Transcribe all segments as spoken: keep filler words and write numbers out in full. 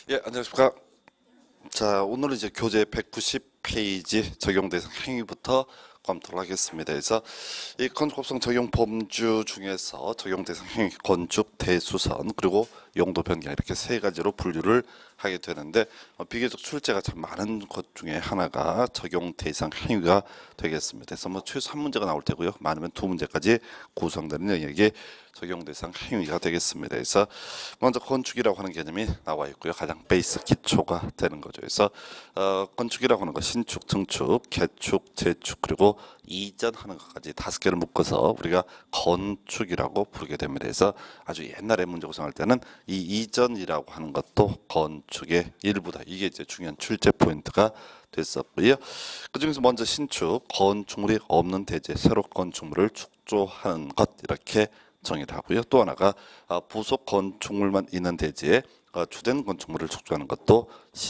예, 안녕하십니까. 자, 오늘은 이제 교재 백구십 페이지 적용 대상 행위부터 검토를 하겠습니다. 그래서 이 건축법상 적용 범주 중에서 적용 대상 행위, 건축, 대수선, 그리고 용도 변경 이렇게 세 가지로 분류를 하게 되는데 어, 비교적 출제가 참 많은 것 중에 하나가 적용 대상 행위가 되겠습니다. 그래서 뭐 최소 한 문제가 나올 테고요. 많으면 두 문제까지 구성되는 영역이 적용 대상 행위가 되겠습니다. 그래서 먼저 건축이라고 하는 개념이 나와 있고요. 가장 베이스 기초가 되는 거죠. 그래서 어, 건축이라고 하는 거 신축, 증축, 개축, 재축 그리고 이전하는 것까지 다섯 개를 묶어서 우리가 건축이라고 부르게 됩니다. 그래서 아주 옛날에 문제 구성할 때는 이 이전이라고 하는 것도 건축의 일부다. 이게 이제 중요한 출제 포인트가 됐었고요. 그 중에서 먼저 신축, 건축물이 없는 대지, 새로 건축물을 축조하는 것 이렇게 정의를 하고요. 또 하나가 부속 건축물만 있는 대지에 주된 건축물을 축조하는 것도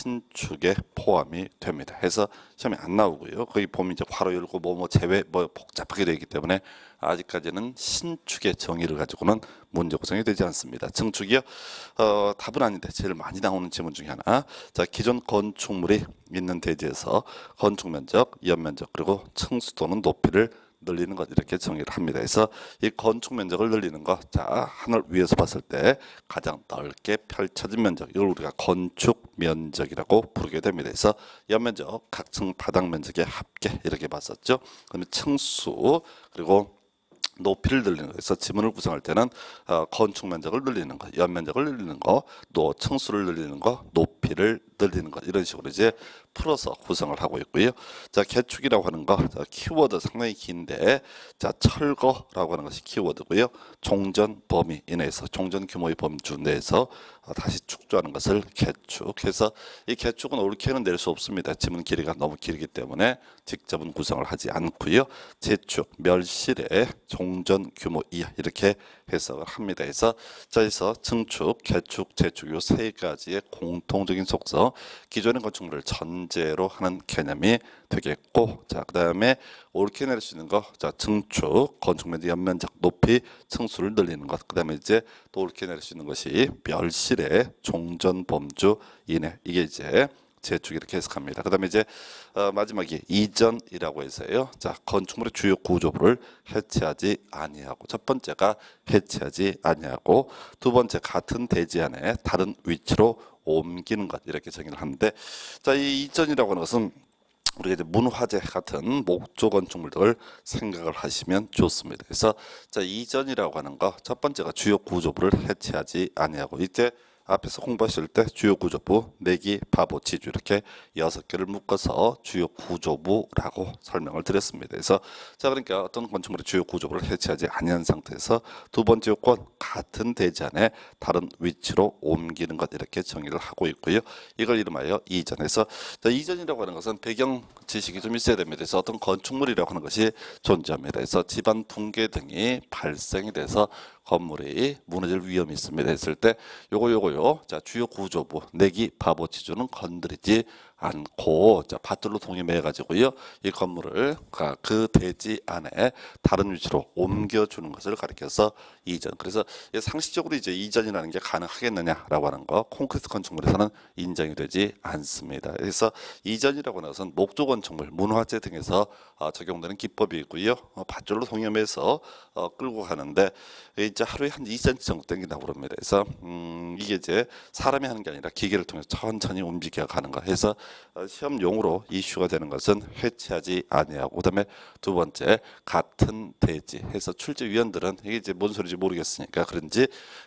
신축에 포함이 됩니다. 해서 시험에 안 나오고요. 거기 보면 이제 괄호 열고 뭐 뭐 제외 뭐 복잡하게 되어 있기 때문에 아직까지는 신축의 정의를 가지고는 문제 구성이 되지 않습니다. 증축이요? 어, 답은 아닌데 제일 많이 나오는 질문 중에 하나. 자, 기존 건축물이 있는 대지에서 건축 면적, 연면적 그리고 층수 또는 높이를 늘리는 것 이렇게 정의를 합니다. 그래서 이 건축 면적을 늘리는 것, 자 하늘 위에서 봤을 때 가장 넓게 펼쳐진 면적, 이걸 우리가 건축 면적이라고 부르게 됩니다. 그래서 연면적, 각층 바닥 면적의 합계 이렇게 봤었죠. 그다음에 층수 그리고 높이를 늘리는 거에서 지문을 구성할 때는 어, 건축 면적을 늘리는 거, 연면적을 늘리는 거, 또 층수를 늘리는 거, 높이를 늘리는 것 이런 식으로 이제 풀어서 구성을 하고 있고요. 자, 개축이라고 하는 거, 자, 키워드 상당히 긴데, 자, 철거라고 하는 것이 키워드고요. 종전 범위 이내에서 종전 규모의 범주 내에서 어, 다시 축조하는 것을 개축해서 이 개축은 옳게는 낼 수 없습니다. 지문 길이가 너무 길기 때문에 직접은 구성을 하지 않고요. 재축, 멸실의 종전 규모 이하 이렇게 해석을 합니다. 그래서 자, 그래서 증축, 개축, 재축 이 세 가지의 공통적인 속성, 기존의 건축물을 전제로 하는 개념이 되겠고, 자, 그 다음에 옳게 낼 수 있는 거, 자, 증축, 건축 면적, 연면적, 높이, 층수를 늘리는 것, 그 다음에 이제 또 옳게 낼 수 있는 것이 멸실의 종전 범주 이내, 이게 이제 재축 이렇게 해석합니다. 그 다음에 이제 어, 마지막이 이전이라고 해서요. 자, 건축물의 주요 구조부를 해체하지 아니하고, 첫 번째가 해체하지 아니하고, 두 번째 같은 대지 안에 다른 위치로 옮기는 것 이렇게 정의를 하는데, 자, 이 이전이라고 하는 것은 우리가 이제 문화재 같은 목조 건축물들을 생각을 하시면 좋습니다. 그래서 자, 이전이라고 하는 거 첫 번째가 주요 구조부를 해체하지 아니하고, 이때 앞에서 공부하실 때 주요 구조부, 내기, 바보, 지주 이렇게 여섯 개를 묶어서 주요 구조부라고 설명을 드렸습니다. 그래서 자, 그러니까 어떤 건축물의 주요 구조부를 해체하지 아니한 상태에서 두 번째 요건 같은 대지 안에 다른 위치로 옮기는 것 이렇게 정의를 하고 있고요. 이걸 이름하여 이전에서 자, 이전이라고 하는 것은 배경 지식이 좀 있어야 됩니다. 그래서 어떤 건축물이라고 하는 것이 존재합니다. 그래서 집안 붕괴 등이 발생이 돼서 건물이 무너질 위험이 있습니다 했을 때 요거 요거요. 자, 주요 구조부, 내기, 바보, 지주는 건드리지 않고, 자, 밧줄로 동임해 가지고요. 이 건물을 그 대지 안에 다른 위치로 옮겨주는 것을 가리켜서 이전. 그래서 상식적으로 이제 이전이라는 게 가능하겠느냐라고 하는 거, 콘크리트 건축물에서는 인정이 되지 않습니다. 그래서 이전이라고 하는 것은 목조 건축물, 문화재 등에서 어, 적용되는 기법이고요. 어, 밧줄로 동임해서 어, 끌고 가는데 이제 하루에 한 이 센티미터 정도 당긴다고 그럽니다. 그래서 음, 이게 이제 사람이 하는 게 아니라 기계를 통해서 천천히 움직여 가는 거 해서 어, 시험용으로 이슈가 되는 것은 해체하지 아니하고, 그다음에 두 번째 같은 대지 해서 출제위원들은 이게 이제 뭔 소리인지 모르겠으니까 그런지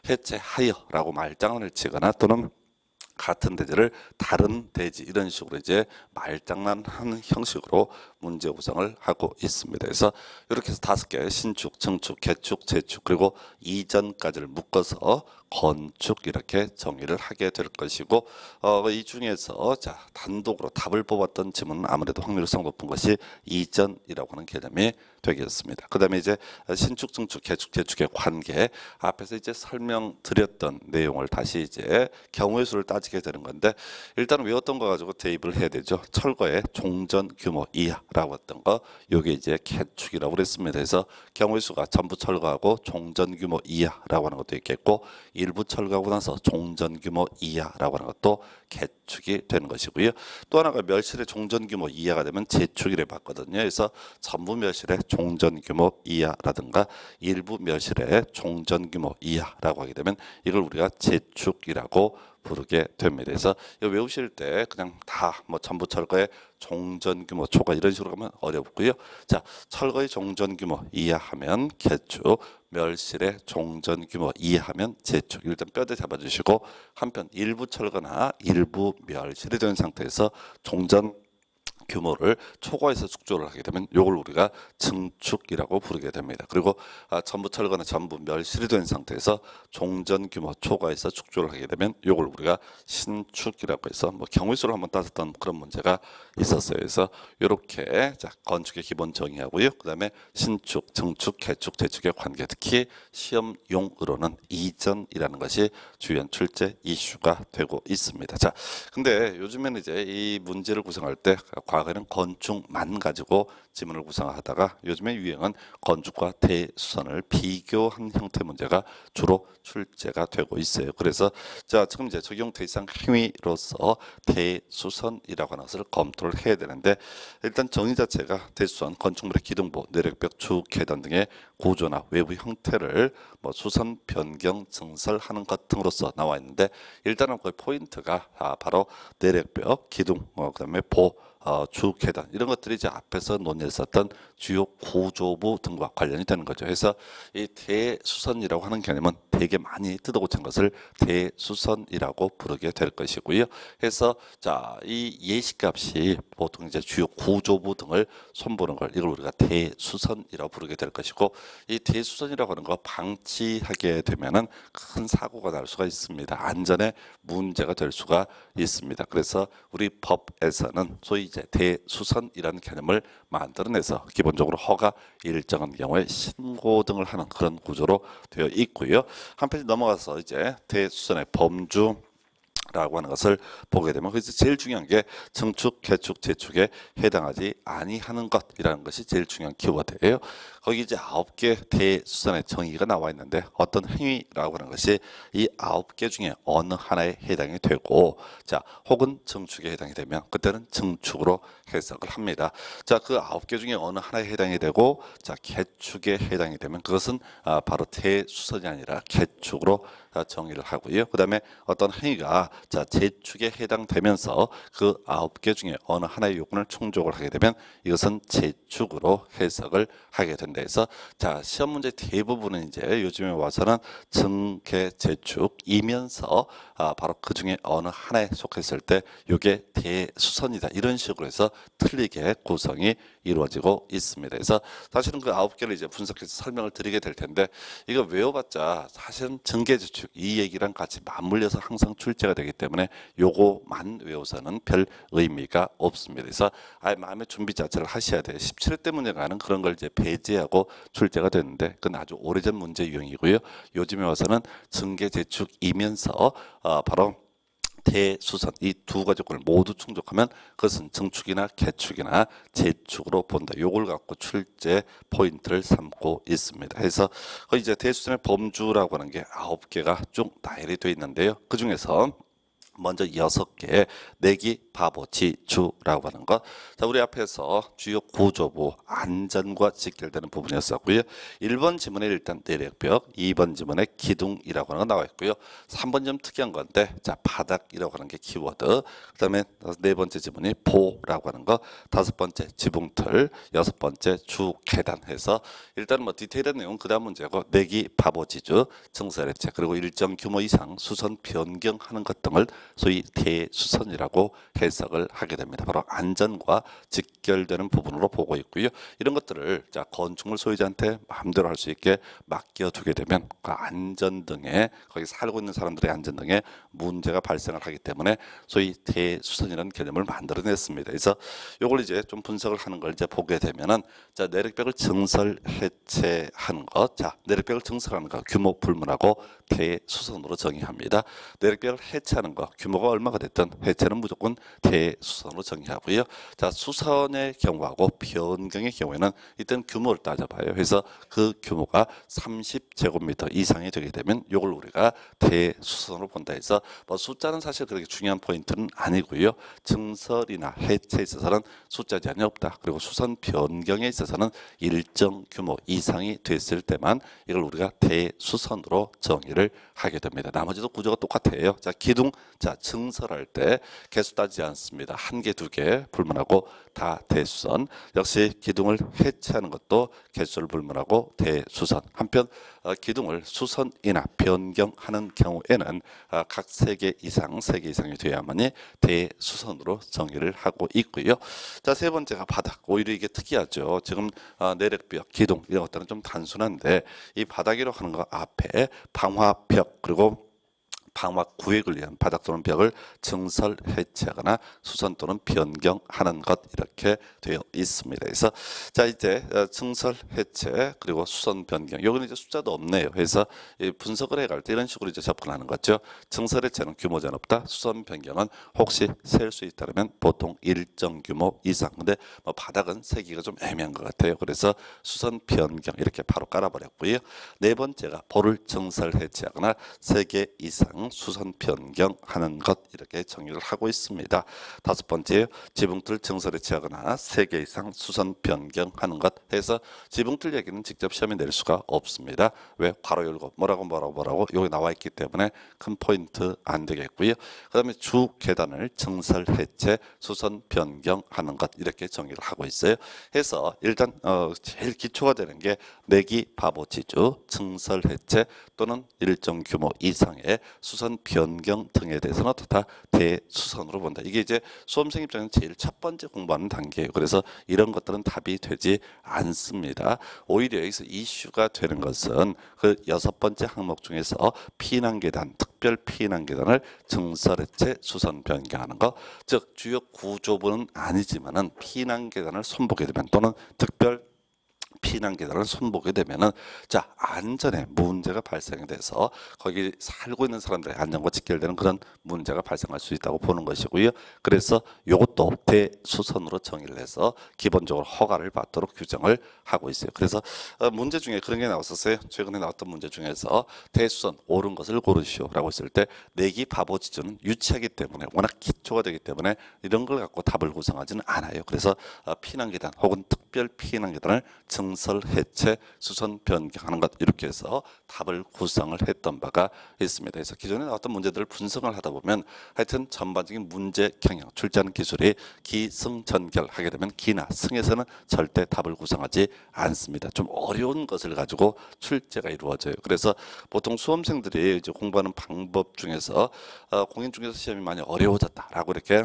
해체하여라고 말장난을 치거나 또는 같은 대지를 다른 대지 이런 식으로 이제 말장난하는 형식으로 문제 구성을 하고 있습니다. 그래서 이렇게 해서 다섯 개 신축, 증축, 개축, 재축 그리고 이전까지를 묶어서 건축 이렇게 정의를 하게 될 것이고, 어, 이 중에서 자, 단독으로 답을 뽑았던 질문은 아무래도 확률성 높은 것이 이전이라고 하는 개념이 되겠습니다. 그 다음에 이제 신축, 증축, 개축, 재축의 관계, 앞에서 이제 설명드렸던 내용을 다시 이제 경우의 수를 따지게 되는 건데, 일단 외웠던 거 가지고 대입을 해야 되죠. 철거의 종전 규모 이하라고 했던 거, 요게 이제 개축이라고 그랬습니다. 그래서 경우의 수가 전부 철거하고 종전 규모 이하라고 하는 것도 있겠고, 일부 철거하고 나서 종전 규모 이하라고 하는 것도 개축이 되는 것이고요. 또 하나가 멸실의 종전 규모 이하가 되면 재축이래 봤거든요. 그래서 전부 멸실의 종전 규모 이하라든가 일부 멸실의 종전 규모 이하라고 하게 되면 이걸 우리가 재축이라고 부르게 됩니다. 그래서 이거 외우실 때 그냥 다 뭐 전부 철거의 종전 규모 초과 이런 식으로 가면 어렵고요. 자, 철거의 종전 규모 이하하면 개축, 멸실의 종전 규모 이하하면 재축. 일단 뼈대 잡아주시고 한편 일부 철거나 일부 멸실이 된 상태에서 종전 규모를 초과해서 축조를 하게 되면 이걸 우리가 증축이라고 부르게 됩니다. 그리고 아, 전부 철거나 전부 멸실이 된 상태에서 종전 규모 초과해서 축조를 하게 되면 이걸 우리가 신축이라고 해서 뭐 경우수를 한번 따졌던 그런 문제가 있었어요. 그래서 이렇게 자, 건축의 기본 정의하고요. 그 다음에 신축, 증축, 개축, 재축의 관계, 특히 시험용으로는 이전이라는 것이 주연 출제 이슈가 되고 있습니다. 자, 근데 요즘에는 이제 이 문제를 구성할 때 과거에는 건축만 가지고 지문을 구성하다가 요즘에 유행은 건축과 대수선을 비교한 형태 문제가 주로 출제가 되고 있어요. 그래서 자 지금 이제 적용 대상 행위로서 대수선이라고 하는 것을 검토를 해야 되는데 일단 정의 자체가 대수선, 건축물의 기둥부, 내력벽, 주, 계단 등의 구조나 외부 형태를 뭐 수선, 변경, 증설하는 것 등으로서 나와 있는데 일단은 그 포인트가 아, 바로 내력벽, 기둥, 어, 그다음에 보 어, 주 계단 이런 것들이 이제 앞에서 논의했었던 주요 구조부 등과 관련이 되는 거죠. 그래서 이 대수선이라고 하는 개념은 되게 많이 뜯어고친 것을 대수선이라고 부르게 될 것이고요. 그래서 자, 이 예시값이 보통 이제 주요 구조부 등을 손보는 걸 이걸 우리가 대수선이라고 부르게 될 것이고 이 대수선이라고 하는 거 방치하게 되면은 큰 사고가 날 수가 있습니다. 안전에 문제가 될 수가 있습니다. 그래서 우리 법에서는 소위 이제 대수선이라는 개념을 만들어내서 기본적으로 허가 일정한 경우에 신고 등을 하는 그런 구조로 되어 있고요. 한 페이지 넘어가서 이제 대수선의 범주 라고 하는 것을 보게 되면 그래서 제일 중요한 게 증축, 개축, 재축에 해당하지 아니하는 것이라는 것이 제일 중요한 키워드예요. 거기 이제 아홉 개 대수선의 정의가 나와 있는데 어떤 행위라고 하는 것이 이 아홉 개 중에 어느 하나에 해당이 되고 자 혹은 증축에 해당이 되면 그때는 증축으로 해석을 합니다. 자 그 아홉 개 중에 어느 하나에 해당이 되고 자 개축에 해당이 되면 그것은 아, 바로 대수선이 아니라 개축으로 정의를 하고요. 그 다음에 어떤 행위가 자 재축에 해당되면서 그 아홉 개 중에 어느 하나의 요건을 충족을 하게 되면 이것은 재축으로 해석을 하게 된다 해서 자 시험 문제 대부분은 이제 요즘에 와서는 증개 재축이면서 아, 바로 그 중에 어느 하나에 속했을 때 이게 대수선이다 이런 식으로 해서 틀리게 구성이 이루어지고 있습니다. 그래서 사실은 그 아홉 개를 이제 분석해서 설명을 드리게 될 텐데 이거 외워봤자 사실은 증개재축 이 얘기랑 같이 맞물려서 항상 출제가 되기 때문에 요거만 외워서는 별 의미가 없습니다. 그래서 아예 마음의 준비 자체를 하셔야 돼요. 십칠 회 때 문제가는 그런 걸 이제 배제하고 출제가 됐는데 그건 아주 오래전 문제 유형이고요. 요즘에 와서는 증개재축이면서 어, 바로 대수선 이 두 가지 조건을 모두 충족하면 그것은 증축이나 개축이나 재축으로 본다. 요걸 갖고 출제 포인트를 삼고 있습니다. 그래서 이제 대수선의 범주라고 하는 게 아홉 개가 쭉 나열이 되어 있는데요. 그 중에서 먼저 여섯 개 내기 바보 지주라고 하는 것. 자, 우리 앞에서 주요 구조부 안전과 직결되는 부분이었었고요. 일 번 지문에 일단 내력벽, 이 번 지문에 기둥이라고 하는 거 나와 있고요. 삼 번 좀 특이한 건데 자 바닥이라고 하는 게 키워드. 그다음에 네 번째 지문이 보라고 하는 거, 다섯 번째 지붕틀, 여섯 번째 주 계단 해서 일단 뭐 디테일한 내용 그다음 문제고 내기 바보 지주, 증설해체 그리고 일정 규모 이상 수선 변경하는 것 등을 소위 대수선이라고 해석을 하게 됩니다. 바로 안전과 직결되는 부분으로 보고 있고요. 이런 것들을 자 건축물 소유자한테 마음대로 할 수 있게 맡겨두게 되면 그 안전 등에 거기 살고 있는 사람들의 안전 등에 문제가 발생을 하기 때문에 소위 대수선이라는 개념을 만들어냈습니다. 그래서 이걸 이제 좀 분석을 하는 걸 이제 보게 되면은 자 내력벽을 증설 해체하는 것, 자 내력벽을 증설하는 것 규모 불문하고 대수선으로 정의합니다. 내력벽을 해체하는 것 규모가 얼마가 됐든 해체는 무조건 대수선으로 정의하고요. 자, 수선의 경우하고 변경의 경우에는 일단 규모를 따져봐요. 그래서 그 규모가 삼십 제곱미터 이상이 되게 되면 이걸 우리가 대수선으로 본다 해서 뭐 숫자는 사실 그렇게 중요한 포인트는 아니고요. 증설이나 해체에 있어서는 숫자 제한이 없다. 그리고 수선 변경에 있어서는 일정 규모 이상이 됐을 때만 이걸 우리가 대수선으로 정의를 하게 됩니다. 나머지도 구조가 똑같아요. 자, 기둥, 자, 증설할 때 개수 따지지 않습니다. 한 개, 두 개 불문하고 다 대수선. 역시 기둥을 해체하는 것도 개수를 불문하고 대수선. 한편 어, 기둥을 수선이나 변경하는 경우에는 어, 각 세 개 이상, 세 개 이상이 돼야만이 대수선으로 정의를 하고 있고요. 자, 세 번째가 바닥. 오히려 이게 특이하죠. 지금 어, 내력벽, 기둥 이런 것들은 좀 단순한데 이 바닥이라고 하는 거 앞에 방화벽 그리고 방화 구획을 위한 바닥 또는 벽을 증설 해체하거나 수선 또는 변경하는 것 이렇게 되어 있습니다. 그래서 자 이제 증설 해체 그리고 수선 변경 여기는 이제 숫자도 없네요. 그래서 분석을 해갈 때 이런 식으로 이제 접근하는 거죠. 증설 해체는 규모 제한 없다. 수선 변경은 혹시 셀 수 있다면 보통 일정 규모 이상. 근데 뭐 바닥은 세기가 좀 애매한 것 같아요. 그래서 수선 변경 이렇게 바로 깔아버렸고요. 네 번째가 볼을 증설 해체하거나 세 개 이상 수선 변경하는 것 이렇게 정의를 하고 있습니다. 다섯 번째 지붕틀 증설 해체하거나 세 개 이상 수선 변경하는 것 해서 지붕틀 얘기는 직접 시험에 낼 수가 없습니다. 왜? 괄호 열고 뭐라고 뭐라고 뭐라고 여기 나와 있기 때문에 큰 포인트 안 되겠고요. 그 다음에 주 계단을 증설 해체 수선 변경하는 것 이렇게 정의를 하고 있어요. 해서 일단 어, 제일 기초가 되는 게 내기 바보지주 증설 해체 또는 일정 규모 이상의 수선 변경 등에 대해서는 어떻다 대수선으로 본다. 이게 이제 수험생 입장에서 제일 첫 번째 공부하는 단계예요. 그래서 이런 것들은 답이 되지 않습니다. 오히려 여기서 이슈가 되는 것은 그 여섯 번째 항목 중에서 피난 계단, 특별 피난 계단을 증설 해체 수선 변경하는 것, 즉 주요 구조부는 아니지만은 피난 계단을 손보게 되면 또는 특별 피난 계단을 손보게 되면은 자 안전에 문제가 발생이 돼서 거기 살고 있는 사람들의 안전과 직결되는 그런 문제가 발생할 수 있다고 보는 것이고요. 그래서 이것도 대수선으로 정의를 해서 기본적으로 허가를 받도록 규정을 하고 있어요. 그래서 문제 중에 그런 게 나왔었어요. 최근에 나왔던 문제 중에서 대수선 옳은 것을 고르시오라고 했을 때 내기 바보지주는 유치하기 때문에 워낙 기초가 되기 때문에 이런 걸 갖고 답을 구성하지는 않아요. 그래서 피난 계단 혹은 특별 피난 계단을 증설 해체 수선 변경하는 것 이렇게 해서 답을 구성을 했던 바가 있습니다. 그래서 기존에 나왔던 문제들을 분석을 하다 보면 하여튼 전반적인 문제 경향 출제하는 기술이 기승전결하게 되면 기나 승에서는 절대 답을 구성하지 않습니다. 좀 어려운 것을 가지고 출제가 이루어져요. 그래서 보통 수험생들이 이제 공부하는 방법 중에서 어, 공인중개사 시험이 많이 어려워졌다라고 이렇게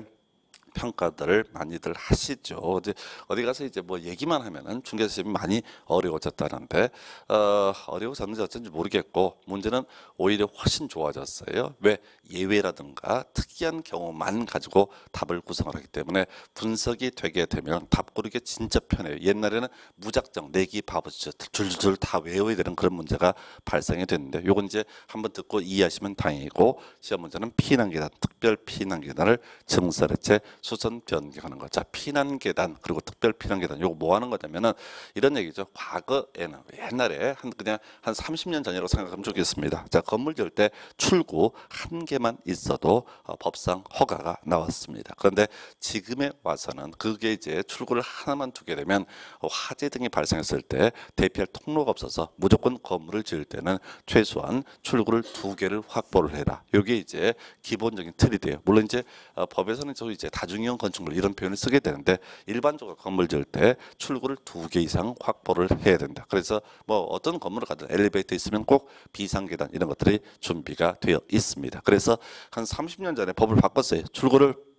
평가들을 많이들 하시죠. 어디, 어디 가서 이제 뭐 얘기만 하면은 중개사 시험이 많이 어려워졌다는데 어, 어려워졌는지 어쩐지 모르겠고 문제는 오히려 훨씬 좋아졌어요. 왜? 예외라든가 특이한 경우만 가지고 답을 구성을 하기 때문에 분석이 되게 되면 답 고르기 진짜 편해요. 옛날에는 무작정 내기 바보죠. 줄줄 다 외워야 되는 그런 문제가 발생이 됐는데 요건 이제 한번 듣고 이해하시면 다행이고 시험 문제는 피난 계단, 특별 피난 계단을 증설해체 수선 변경하는 것. 자, 피난 계단 그리고 특별 피난 계단 요거 뭐 하는 거냐면은 이런 얘기죠. 과거에는 옛날에 한 그냥 한 삼십 년 전이라고 생각하면 좋겠습니다. 자, 건물 지을 때 출구 한 개만 있어도 어, 법상 허가가 나왔습니다. 그런데 지금에 와서는 그게 이제 출구를 하나만 두게 되면 어, 화재 등이 발생했을 때 대피할 통로가 없어서 무조건 건물을 지을 때는 최소한 출구를 두 개를 확보를 해라. 이게 이제 기본적인 틀이 돼요. 물론 이제 어, 법에서는 저 이제 다중이용 건축물 이런 표현을 쓰게 되는데 일반적으로 건물 지을 때 출구를 두 개 이상 확보를 해야 된다. 그래서 뭐 어떤 건물을 가든 엘리베이터 있으면 꼭 비상계단 이런 것들이 준비가 되어 있습니다. 그래서 한 삼십 년 전에 법을 바꿨어요. 출구를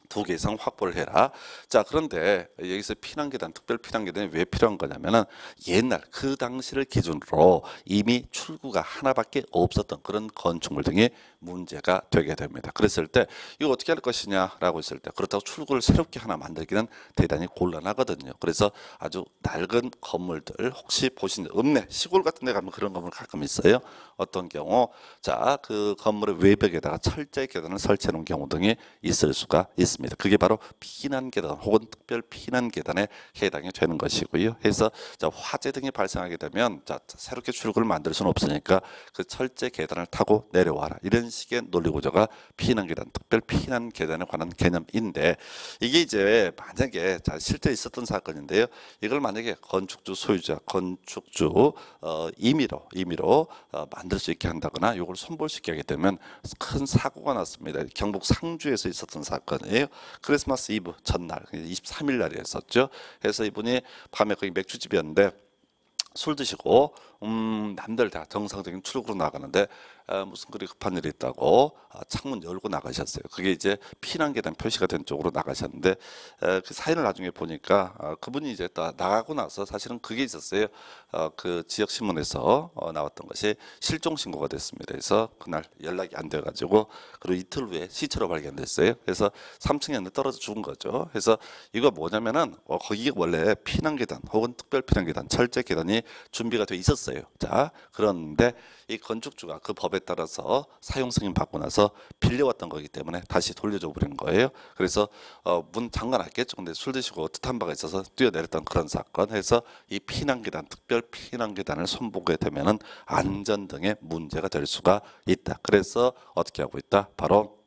두 개 이상 확보를 해라. 자, 그런데 여기서 피난계단, 특별 피난계단이 왜 필요한 거냐면은 옛날 그 당시를 기준으로 이미 출구가 하나밖에 없었던 그런 건축물 등이 문제가 되게 됩니다. 그랬을 때 이거 어떻게 할 것이냐라고 했을 때 그렇다고 출구를 새롭게 하나 만들기는 대단히 곤란하거든요. 그래서 아주 낡은 건물들 혹시 보신 적 없네. 시골 같은 데 가면 그런 건물 가끔 있어요. 어떤 경우 자, 그 건물의 외벽에다가 철제 계단을 설치해 놓은 경우 등이 있을 수가 있습니다. 그게 바로 피난 계단 혹은 특별 피난 계단에 해당이 되는 것이고요. 그래서 자, 화재 등이 발생하게 되면 자, 새롭게 출구를 만들 수는 없으니까 그 철제 계단을 타고 내려와라. 이런 식의 논리 구조가 피난 계단, 특별 피난 계단에 관한 개념인데 이게 이제 만약에 자, 실제 있었던 사건인데요. 이걸 만약에 건축주 소유자, 건축주 어, 임의로 임의로 어, 만들 수 있게 한다거나 이걸 손볼시키게 하게 되면 큰 사고가 났습니다. 경북 상주에서 있었던 사건이에요. 크리스마스 이브 전날 이십삼 일 날이었었죠. 그래서 이분이 밤에 거기 맥주집이었는데 술 드시고 음, 남들 다 정상적인 출구로 나가는데 아, 무슨 그리 급한 일이 있다고 아, 창문 열고 나가셨어요. 그게 이제 피난계단 표시가 된 쪽으로 나가셨는데 에, 그 사연을 나중에 보니까 아, 그분이 이제 또 나가고 나서 사실은 그게 있었어요. 어, 그 지역 신문에서 어, 나왔던 것이 실종 신고가 됐습니다. 그래서 그날 연락이 안 돼가지고 그리고 이틀 후에 시체로 발견됐어요. 그래서 삼 층에 떨어져 죽은 거죠. 그래서 이거 뭐냐면은 어, 거기 원래 피난계단 혹은 특별 피난계단, 철제 계단이 준비가 돼 있었어요. 자, 그런데 이 건축주가 그 법에 따라서 사용 승인 받고 나서 빌려왔던 거기 때문에 다시 돌려줘 버리는 거예요. 그래서 어, 문 잠가 놨겠죠. 근데 술 드시고 뜻한 바가 있어서 뛰어내렸던 그런 사건. 해서 이 피난계단, 특별 피난계단을 손보게 되면은 안전 등의 문제가 될 수가 있다. 그래서 어떻게 하고 있다? 바로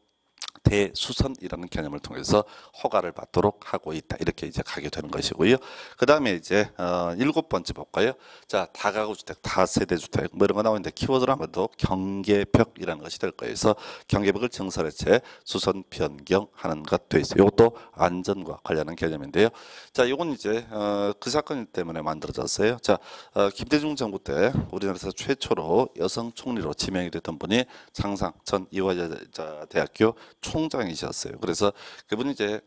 대수선이라는 개념을 통해서 허가를 받도록 하고 있다. 이렇게 이제 가게 되는 것이고요. 그 다음에 이제 어, 일곱 번째 볼까요? 자, 다가구 주택, 다세대 주택 뭐 이런 거 나오는데 키워드로 하면 또 경계벽이라는 것이 될 거예요. 그래서 경계벽을 증설해체 수선 변경하는 것 돼 있어요. 이것도 안전과 관련한 개념인데요. 자, 이건 이제 어, 그 사건 때문에 만들어졌어요. 자, 어, 김대중 정부 때 우리나라에서 최초로 여성 총리로 지명이 됐던 분이 장상 전 이화여자대학교 총장이셨어요. 그래서 그분이 이제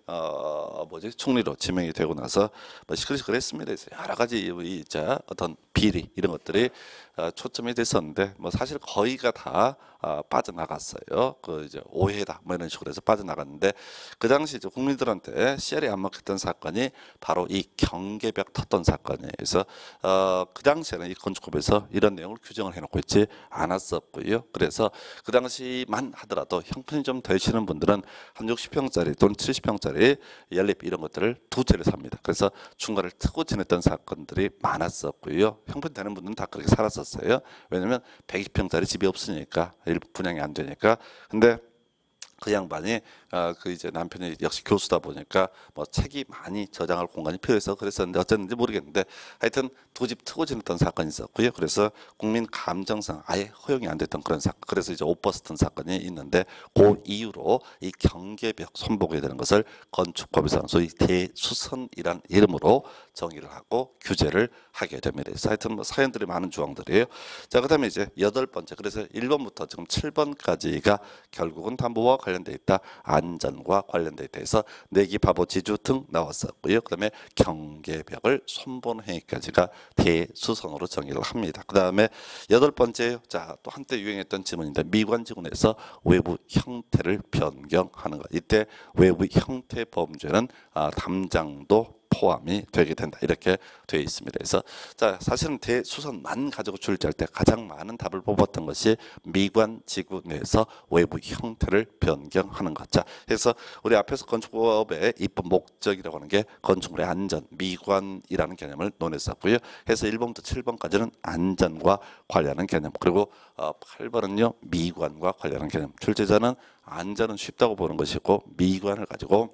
어 뭐지 총리로 지명이 되고 나서 뭐 시끌시끌했습니다. 여러 가지 이 자 어떤 비리 이런 것들이 어, 초점이 됐었는데 뭐 사실 거의가 다 어, 빠져나갔어요. 그 이제 오해다 뭐 이런 식으로 해서 빠져나갔는데 그 당시 이제 국민들한테 씨알이 안 먹혔던 사건이 바로 이 경계벽 텄던 사건이에요. 그래서 어, 그 당시에는 이 건축법에서 이런 내용을 규정을 해놓고 있지 않았었고요. 그래서 그 당시만 하더라도 형편이 좀 되시는 분들은 한 육십 평짜리 또는 칠십 평짜리 연립 이런 것들을 두 채를 삽니다. 그래서 중간을 트고 지냈던 사건들이 많았었고요. 형편 되는 분들은 다 그렇게 살았었어요. 왜냐하면 백이십 평짜리 집이 없으니까 일부 분양이 안 되니까. 근데 그 양반이 어, 그 이제 남편이 역시 교수다 보니까 뭐 책이 많이 저장할 공간이 필요해서 그랬었는데 어쨌는지 모르겠는데 하여튼 두 집 트고 지냈던 사건이 있었고요. 그래서 국민 감정상 아예 허용이 안 됐던 그런 사건. 그래서 이제 옷 벗었던 사건이 있는데 그 이후로 이 경계벽 손보게 되는 것을 건축법에서 소위 대수선이란 이름으로 정의를 하고 규제를 하게 됩니다. 그래서 하여튼 뭐 사연들이 많은 조항들이에요. 자, 그다음에 이제 여덟 번째. 그래서 일 번부터 지금 칠 번까지가 결국은 다 뭐와 관련돼 있다? 안전과 관련돼 있다 해서 내기, 바보, 지주 등 나왔었고요. 그다음에 경계벽을 손보는 행위까지가 대수선으로 정의를 합니다. 그다음에 여덟 번째, 자, 또 한때 유행했던 지문인데 미관지구내에서 외부 형태를 변경하는 것. 이때 외부 형태 범죄는 아, 담장도 포함이 되게 된다. 이렇게 되어 있습니다. 그래서 자, 사실은 대수선만 가지고 출제할 때 가장 많은 답을 뽑았던 것이 미관지구 내에서 외부 형태를 변경하는 것. 자, 그래서 우리 앞에서 건축법의 입법 목적이라고 하는 게 건축물의 안전, 미관이라는 개념을 논했었고요. 그래서 일 번부터 칠 번까지는 안전과 관련한 개념, 그리고 어, 팔 번은요 미관과 관련한 개념. 출제자는 안전은 쉽다고 보는 것이고 미관을 가지고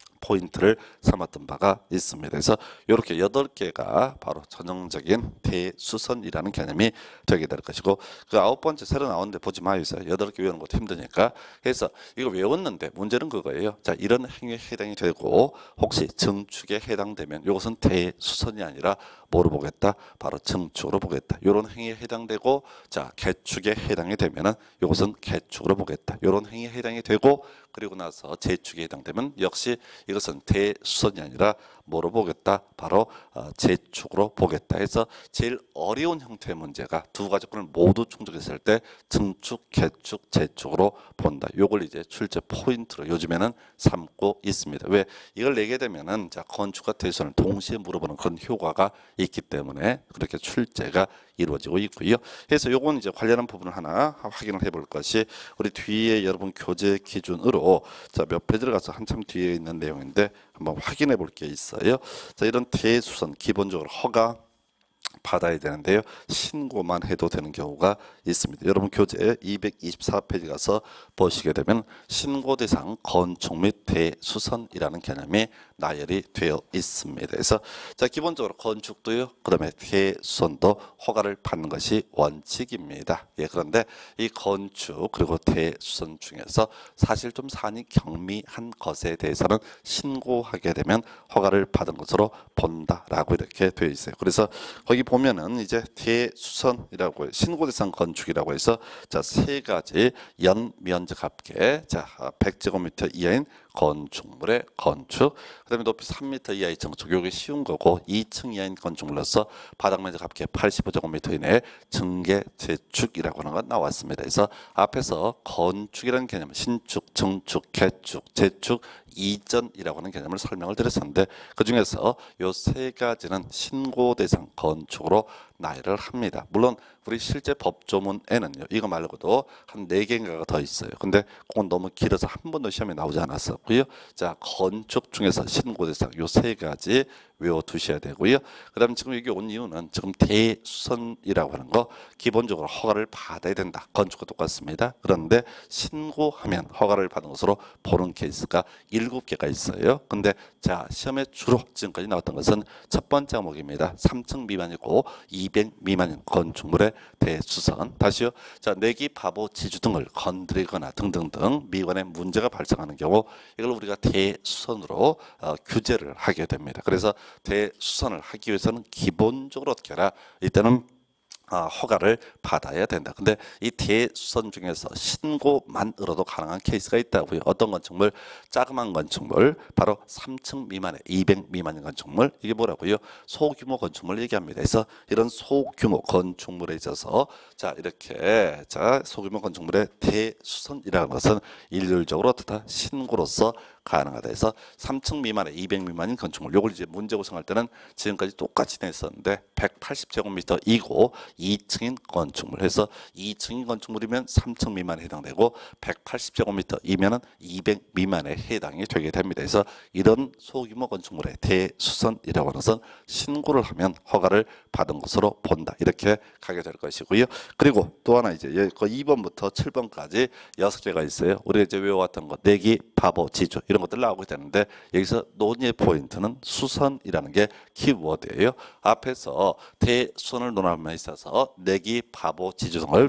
포인트를 삼았던 바가 있습니다. 그래서 이렇게 여덟 개가 바로 전형적인 대수선이라는 개념이 되게 될 것이고 그 아홉 번째 새로 나오는데 보지 마요. 여덟 개 외우는 것도 힘드니까. 그래서 이거 외웠는데 문제는 그거예요. 자, 이런 행위에 해당이 되고 혹시 증축에 해당되면 이것은 대수선이 아니라 뭐로 보겠다? 바로 증축으로 보겠다. 이런 행위에 해당되고, 자 개축에 해당이 되면은 이것은 개축으로 보겠다. 이런 행위에 해당이 되고, 그리고 나서 재축에 해당되면 역시 이것은 대수선이 아니라 뭐로 보겠다? 바로 어, 재축으로 보겠다. 해서 제일 어려운 형태의 문제가 두 가지 조건을 모두 충족했을 때 증축, 개축, 재축으로 본다. 요걸 이제 출제 포인트로 요즘에는 삼고 있습니다. 왜? 이걸 내게 되면은 자 건축과 대수선을 동시에 물어보는 그런 효과가 있기 때문에 그렇게 출제가 이루어지고 있고요. 그래서 요건 이제 관련한 부분을 하나 확인을 해볼 것이, 우리 뒤에 여러분 교재 기준으로 자 몇 페이지를 가서 한참 뒤에 있는 내용인데 한번 확인해 볼 게 있어요. 자 이런 대수선 기본적으로 허가 받아야 되는데요. 신고만 해도 되는 경우가 있습니다. 여러분 교재 이백이십사 페이지 가서 보시게 되면 신고 대상 건축 및 대수선이라는 개념이 나열이 되어 있습니다. 그래서 자 기본적으로 건축도요, 그다음에 대수선도 허가를 받는 것이 원칙입니다. 예, 그런데 이 건축 그리고 대수선 중에서 사실 좀 사안이 경미한 것에 대해서는 신고하게 되면 허가를 받은 것으로 본다라고 이렇게 되어 있어요. 그래서 거기 보면은 이제 대수선이라고 신고 대상 건축이라고 해서 자 세 가지 연 면적 합계 자 백 제곱미터 이하인 건축물의 건축, 그다음에 높이 삼 미터 이하의 증축, 요게 쉬운 거고, 이 층 이하인 건축물로서 바닥 면적 합계 팔십오 제곱미터 이내의 증계 재축이라고 하는 건 나왔습니다. 그래서 앞에서 건축이라는 개념, 신축, 증축, 개축, 재축, 이전이라고 하는 개념을 설명을 드렸었는데 그 중에서 요 세 가지는 신고 대상 건축으로 나열을 합니다. 물론 우리 실제 법조문에는요 이거 말고도 한 네 개인가가 더 있어요. 근데 그건 너무 길어서 한 번도 시험에 나오지 않았었고요. 자 건축 중에서 신고 대상 요 세 가지 외워두셔야 되고요. 그 다음 지금 여기 온 이유는 지금 대수선이라고 하는 거 기본적으로 허가를 받아야 된다. 건축과 똑같습니다. 그런데 신고하면 허가를 받은 것으로 보는 케이스가 일곱 개가 있어요. 근데 자 시험에 주로 지금까지 나왔던 것은 첫 번째 항목입니다. 삼 층 미만이고 이백 미만인 건축물의 대수선. 다시요. 자 내기, 파보, 지주 등을 건드리거나 등등등 미관에 문제가 발생하는 경우 이걸 우리가 대수선으로 어, 규제를 하게 됩니다. 그래서 대수선을 하기 위해서는 기본적으로 어떻게 하라? 이때는 아, 허가를 받아야 된다. 근데 이 대수선 중에서 신고만으로도 가능한 케이스가 있다고요. 어떤 건축물? 자그만 건축물, 바로 삼 층 미만의 이백 미만인 건축물, 이게 뭐라고요? 소규모 건축물 얘기합니다. 그래서 이런 소규모 건축물에 있어서 자 이렇게 자 소규모 건축물의 대수선이라는 것은 일률적으로 어떻다? 신고로서 가능하다 해서 삼 층 미만의 이백 미만인 건축물, 요걸 이제 문제 구성할 때는 지금까지 똑같이 냈었는데 백팔십 제곱미터이고 이 층인 건축물 해서 이 층인 건축물이면 삼 층 미만에 해당되고 백팔십 제곱미터이면은 이백 미만에 해당이 되게 됩니다. 그래서 이런 소규모 건축물의 대수선이라고 하는 것은 신고를 하면 허가를 받은 것으로 본다. 이렇게 가게 될 것이고요. 그리고 또 하나 이제 이 번부터 칠 번까지 여섯 개가 있어요. 우리가 이제 외워왔던 것 내기, 파보, 지주 이런 것들 나오게 되는데 여기서 논의의 포인트는 수선이라는 게 키워드예요. 앞에서 대수선을 논함에 있어서 내기, 파보, 지주 등을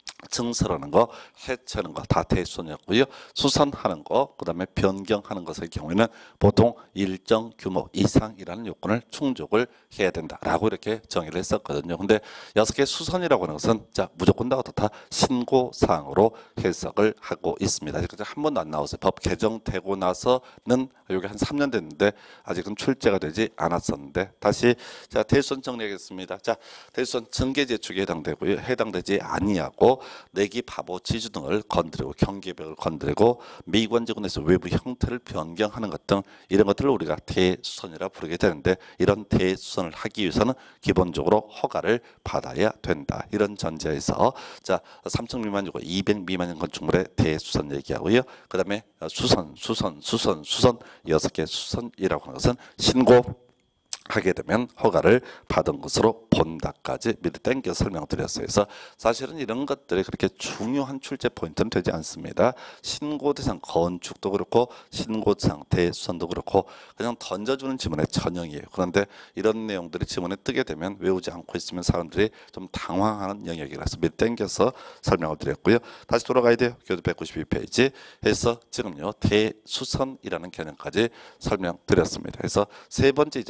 증설하는 거, 해체하는 거 다 대수선이었고요. 수선하는 거, 그 다음에 변경하는 것의 경우에는 보통 일정 규모 이상이라는 요건을 충족을 해야 된다라고 이렇게 정의를 했었거든요. 근데 여섯 개 수선이라고 하는 것은 자 무조건 다 어떻다? 신고사항으로 해석을 하고 있습니다. 아직 한 번도 안 나왔어요. 법 개정되고 나서는 여기 한 삼 년 됐는데 아직은 출제가 되지 않았었는데 다시 자 대수선 정리하겠습니다. 자 대수선 증계재축에 해당되고요. 해당되지 아니하고 내기, 파보, 지주 등을 건드리고 경계벽을 건드리고 미관지구에서 외부 형태를 변경하는 것 등 이런 것들을 우리가 대수선이라 부르게 되는데 이런 대수선을 하기 위해서는 기본적으로 허가를 받아야 된다. 이런 전제에서 자 삼 층 미만이고 이백 미만인 건축물의 대수선 얘기하고요. 그 다음에 수선, 수선, 수선, 수선 여섯 개 수선이라고 하는 것은 신고 하게 되면 허가를 받은 것으로 본다까지 미리 땡겨 설명드렸어요. 그래서 사실은 이런 것들이 그렇게 중요한 출제 포인트는 되지 않습니다. 신고 대상 건축도 그렇고 신고 대상 대수선도 그렇고 그냥 던져주는 지문의 전형이에요. 그런데 이런 내용들이 지문에 뜨게 되면 외우지 않고 있으면 사람들이 좀 당황하는 영역이라서 미리 땡겨서 설명을 드렸고요. 다시 돌아가야 돼요. 교재 백구십이 페이지 해서 지금요 대수선이라는 개념까지 설명드렸습니다. 그래서 세 번째 이제 적용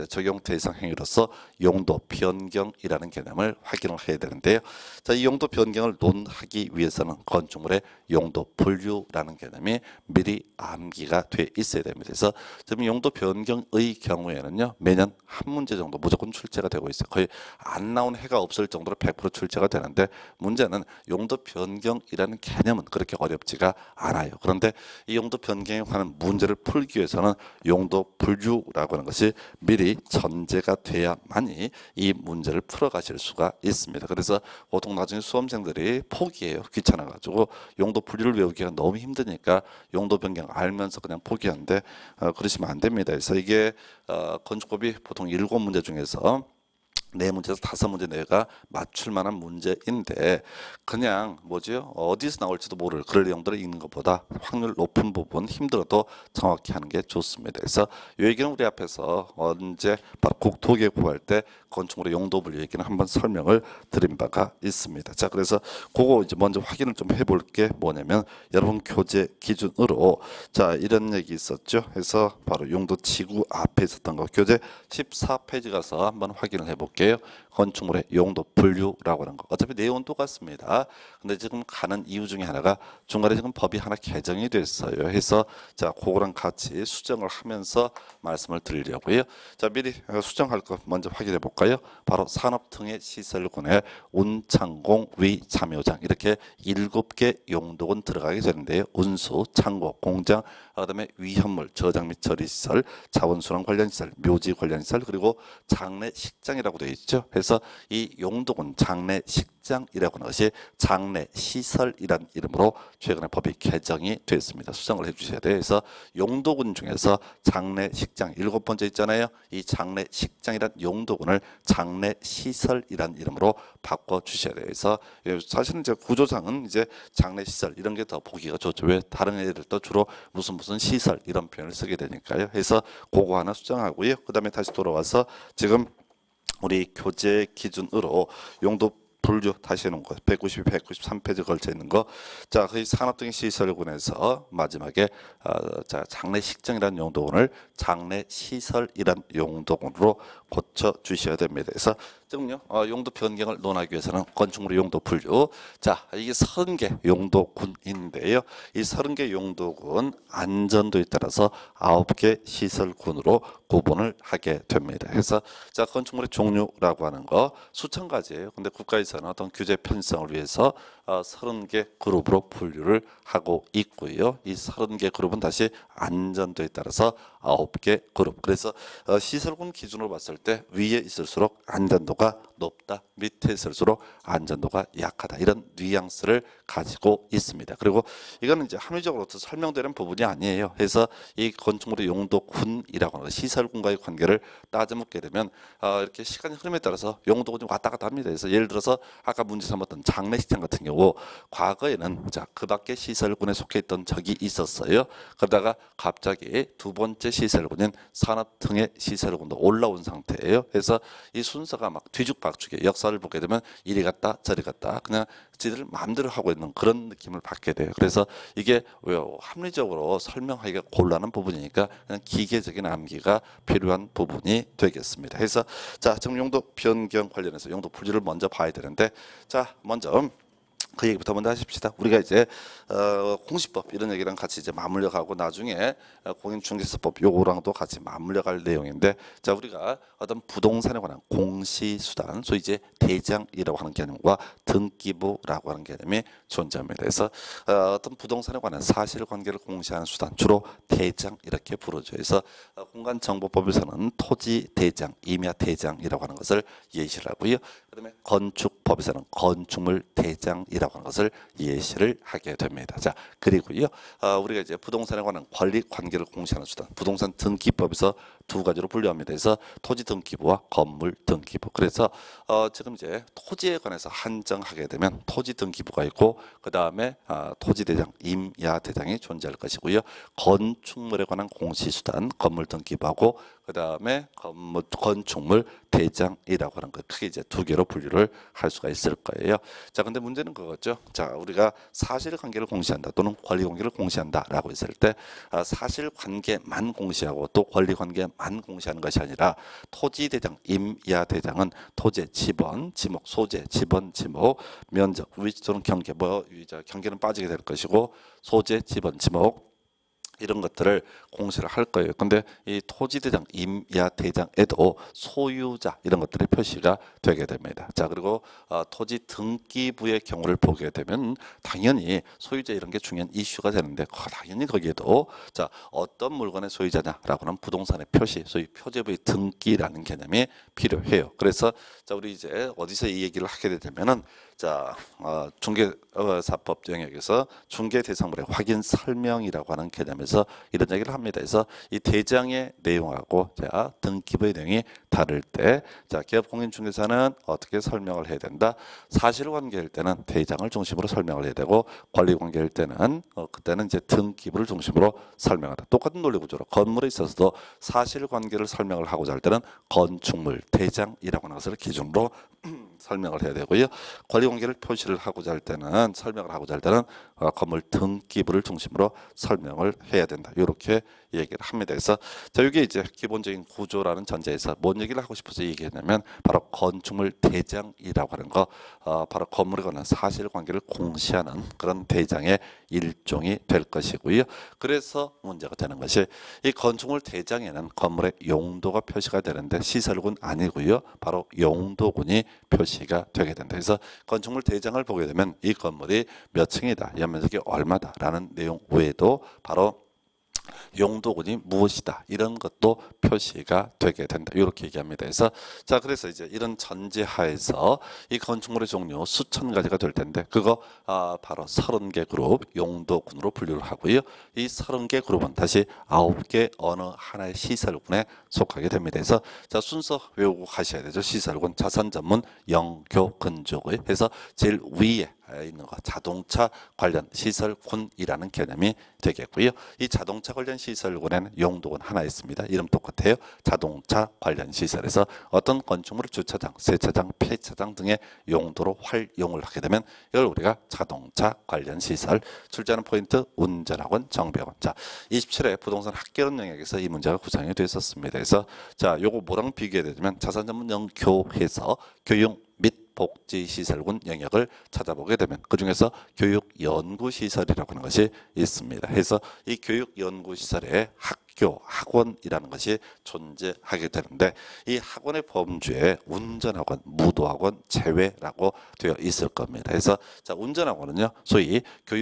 대상 행위로서 용도 변경이라는 개념을 확인을 해야 되는데요. 자, 이 용도 변경을 논하기 위해서는 건축물의 용도 분류라는 개념이 미리 암기가 돼 있어야 됩니다. 그래서 지금 용도 변경의 경우에는요, 매년 한 문제 정도 무조건 출제가 되고 있어요. 거의 안 나온 해가 없을 정도로 백 퍼센트 출제가 되는데, 문제는 용도 변경이라는 개념은 그렇게 어렵지가 않아요. 그런데 이 용도 변경에 관한 문제를 풀기 위해서는 용도 분류라고 하는 것이 미리 전제가 돼야만이 이 문제를 풀어가실 수가 있습니다. 그래서 보통 나중에 수험생들이 포기해요. 귀찮아가지고 용도 분류를 외우기가 너무 힘드니까 용도 변경 알면서 그냥 포기하는데, 어, 그러시면 안 됩니다. 그래서 이게 어, 건축법이 보통 일곱 문제 중에서 네 문제에서 다섯 문제 내가 맞출 만한 문제인데, 그냥 뭐지요? 어디서 나올지도 모를 그럴 내용들을 읽는 것보다 확률 높은 부분 힘들어도 정확히 하는 게 좋습니다. 그래서 이 얘기는 우리 앞에서 언제 바로 국토계 구할 때 건축물의 용도 분류 얘기는 한번 설명을 드린 바가 있습니다. 자, 그래서 그거 이제 먼저 확인을 좀 해볼 게 뭐냐면, 여러분 교재 기준으로 자 이런 얘기 있었죠. 그래서 바로 용도 지구 앞에 있었던 거 교재 십사 페이지 가서 한번 확인을 해볼게요. 건축물의 용도 분류라고 하는 거. 어차피 내용은 똑같습니다. 근데 지금 가는 이유 중에 하나가 중간에 지금 법이 하나 개정이 됐어요. 해서 자 그거랑 같이 수정을 하면서 말씀을 드리려고요. 자 미리 수정할 거 먼저 확인해 볼까요? 바로 산업등의 시설군에 운창공, 위, 참여장 이렇게 일곱 개 용도군 들어가게 되는데요. 운수, 창고, 공장, 그다음에 위험물, 저장 및 처리시설, 자원순환 관련 시설, 묘지 관련 시설, 그리고 장례식장이라고 되어 있죠. 그래서 이 용도군 장례식장이라고 하는 것이 장례시설이란 이름으로 최근에 법이 개정이 됐습니다. 수정을 해주셔야 돼요. 그래서 용도군 중에서 장례식장 일곱 번째 있잖아요. 이 장례식장이란 용도군을 장례시설이란 이름으로 바꿔 주셔야 돼요. 그래서 사실은 이제 구조상은 이제 장례시설 이런 게 더 보기가 좋죠. 왜 다른 애들도 주로 무슨 무슨 시설 이런 표현을 쓰게 되니까요. 그래서 그거 하나 수정하고요. 그 다음에 다시 돌아와서 지금 우리 교재 기준으로 용도 분류 다시 해놓은 거 백구십이, 백구십삼 페이지 걸쳐 있는 거. 자, 그 산업등의 시설군에서 마지막에 어, 자 장례식장이라는 용도군을 장례시설이란 용도군으로 고쳐 주셔야 됩니다. 그래서 지금요 어, 용도 변경을 논하기 위해서는 건축물의 용도 분류. 자 이게 서른 개 용도군인데요. 이 서른 개 용도군 안전도에 따라서 아홉 개 시설군으로 구분을 하게 됩니다. 그래서 자 건축물의 종류라고 하는 거 수천 가지예요. 근데 국가에서는 어떤 규제 편성을 위해서 어, 서른 개 그룹으로 분류를 하고 있고요. 이 서른 개 그룹은 다시 안전도에 따라서 아홉 개 그룹. 그래서 어, 시설군 기준으로 봤을 때 위에 있을수록 안전도가 높다, 밑에 있을수록 안전도가 약하다, 이런 뉘앙스를 가지고 있습니다. 그리고 이거는 이제 합리적으로 설명되는 부분이 아니에요. 그래서 이 건축물의 용도군이라고 하는 시설군과의 관계를 따져묻게 되면 어, 이렇게 시간의 흐름에 따라서 용도군이 왔다 갔다 합니다. 그래서 예를 들어서 아까 문제 삼았던 장례식장 같은 경우 과거에는 자 그 밖에 시설군에 속해 있던 적이 있었어요. 그러다가 갑자기 두 번째 시설군인 산업등의 시설군도 올라온 상태예요. 그래서 이 순서가 막 뒤죽박죽이에요. 역사를 보게 되면 이리 갔다 저리 갔다 그냥 지들 마음대로 하고 있는 그런 느낌을 받게 돼요. 그래서 이게 왜 합리적으로 설명하기가 곤란한 부분이니까 그냥 기계적인 암기가 필요한 부분이 되겠습니다. 그래서 자 지금 용도 변경 관련해서 용도 분류를 먼저 봐야 되는데, 자 먼저 그 얘기부터 먼저 하십시다. 우리가 이제 어, 공시법 이런 얘기랑 같이 이제 맞물려 가고 나중에 공인중개사법 요거랑도 같이 맞물려 갈 내용인데, 자 우리가 어떤 부동산에 관한 공시수단, 소위 이제 대장이라고 하는 개념과 등기부라고 하는 개념이 존재합니다. 그래서 어, 어떤 부동산에 관한 사실관계를 공시하는 수단 주로 대장 이렇게 부르죠. 그래서 어, 공간정보법에서는 토지대장, 임야대장이라고 하는 것을 예시를 하고요. 그다음에 건축법에서는 건축물 대장이라고 하는 것을 예시를 하게 됩니다. 자 그리고요 어, 우리가 이제 부동산에 관한 권리 관계를 공시하는 수단 부동산 등기법에서 두 가지로 분류합니다. 그래서 토지 등기부와 건물 등기부. 그래서 어, 지금 이제 토지에 관해서 한정하게 되면 토지 등기부가 있고 그 다음에 어, 토지 대장, 임야 대장이 존재할 것이고요. 건축물에 관한 공시 수단 건물 등기부하고 그 다음에 건물, 건축물 대장이라고 하는 거 크게 이제 두 개로 분류를 할 수가 있을 거예요. 자, 근데 문제는 그거죠. 자, 우리가 사실관계를 공시한다 또는 권리관계를 공시한다라고 했을 때 아, 사실관계만 공시하고 또 권리관계만 공시하는 것이 아니라 토지 대장, 임야 대장은 토지의 지번, 지목, 소재, 지번, 지목, 면적, 위치 또는 경계, 뭐 이제 경계는 빠지게 될 것이고 소재, 지번, 지목 이런 것들을 공시를 할 거예요. 근데 이 토지대장, 임야 대장에도 소유자 이런 것들이 표시가 되게 됩니다. 자, 그리고 어, 토지 등기부의 경우를 보게 되면 당연히 소유자 이런 게 중요한 이슈가 되는데 당연히 거기에도 자 어떤 물건의 소유자냐라고 하는 부동산의 표시, 소위 표제부의 등기라는 개념이 필요해요. 그래서 자 우리 이제 어디서 이 얘기를 하게 되면은 자 어, 중개사법 영역에서 중개 대상물의 확인 설명이라고 하는 개념에서 이런 얘기를 합니다. 그래서 이 대장의 내용하고 자 등기부의 내용이 다를 때 자 기업공인중개사는 어떻게 설명을 해야 된다. 사실관계일 때는 대장을 중심으로 설명을 해야 되고 권리관계일 때는 어, 그때는 이제 등기부를 중심으로 설명한다. 똑같은 논리 구조로 건물에 있어서도 사실관계를 설명을 하고자 할 때는 건축물 대장이라고 하는 것을 기준으로 설명을 해야 되고요. 권리관계를 표시를 하고자 할 때는 설명을 하고자 할 때는 어, 건물 등기부를 중심으로 설명을 해야 된다. 이렇게 얘기를 합니다. 그래서 자 이게 이제 기본적인 구조라는 전제에서 뭔 얘기를 하고 싶어서 얘기했냐면 바로 건축물 대장이라고 하는 거 어, 바로 건물에 관한 사실관계를 공시하는 그런 대장의 일종이 될 것이고요. 그래서 문제가 되는 것이 이 건축물 대장에는 건물의 용도가 표시가 되는데 시설군 아니고요. 바로 용도군이 표시가 되게 된다. 그래서 건축물 대장을 보게 되면 이 건물이 몇 층이다, 연면적이 얼마다라는 내용 외에도 바로 용도군이 무엇이다 이런 것도 표시가 되게 된다 이렇게 얘기합니다. 그래서 자 그래서 이제 이런 전제하에서 이 건축물의 종류 수천 가지가 될 텐데 그거 아, 바로 서른 개 그룹 용도군으로 분류를 하고요. 이 서른 개 그룹은 다시 아홉 개 어느 하나의 시설군에 속하게 됩니다. 그래서 자 순서 외우고 가셔야 되죠. 시설군 자산 전문 영교 근조의 해서 제일 위에 있는 거 자동차 관련 시설군이라는 개념이 되겠고요. 이 자동차 관련 시설군에는 용도군 하나 있습니다. 이름 똑같아요. 자동차 관련 시설에서 어떤 건축물을 주차장, 세차장, 폐차장 등의 용도로 활용을 하게 되면 이걸 우리가 자동차 관련 시설. 출제하는 포인트 운전학원, 정비학원. 자, 이십칠 회 부동산 학개론 영역에서 이 문제가 구성이 됐었습니다. 그래서 자, 요거 뭐랑 비교해 되면 자산 전문 영교에서 교육 및 복지시설군 영역을 찾아보게 되면 그중에서 교육연구시설이라고 하는 것이 있습니다. 해서 이 교육연구시설에 학교, 학원이라는 것이 존재하게 되는데 이 학원의 범주에 운전학원, 무도학원 제외라고 되어 있을 겁니다. 그래서 자 운전학원은요 소위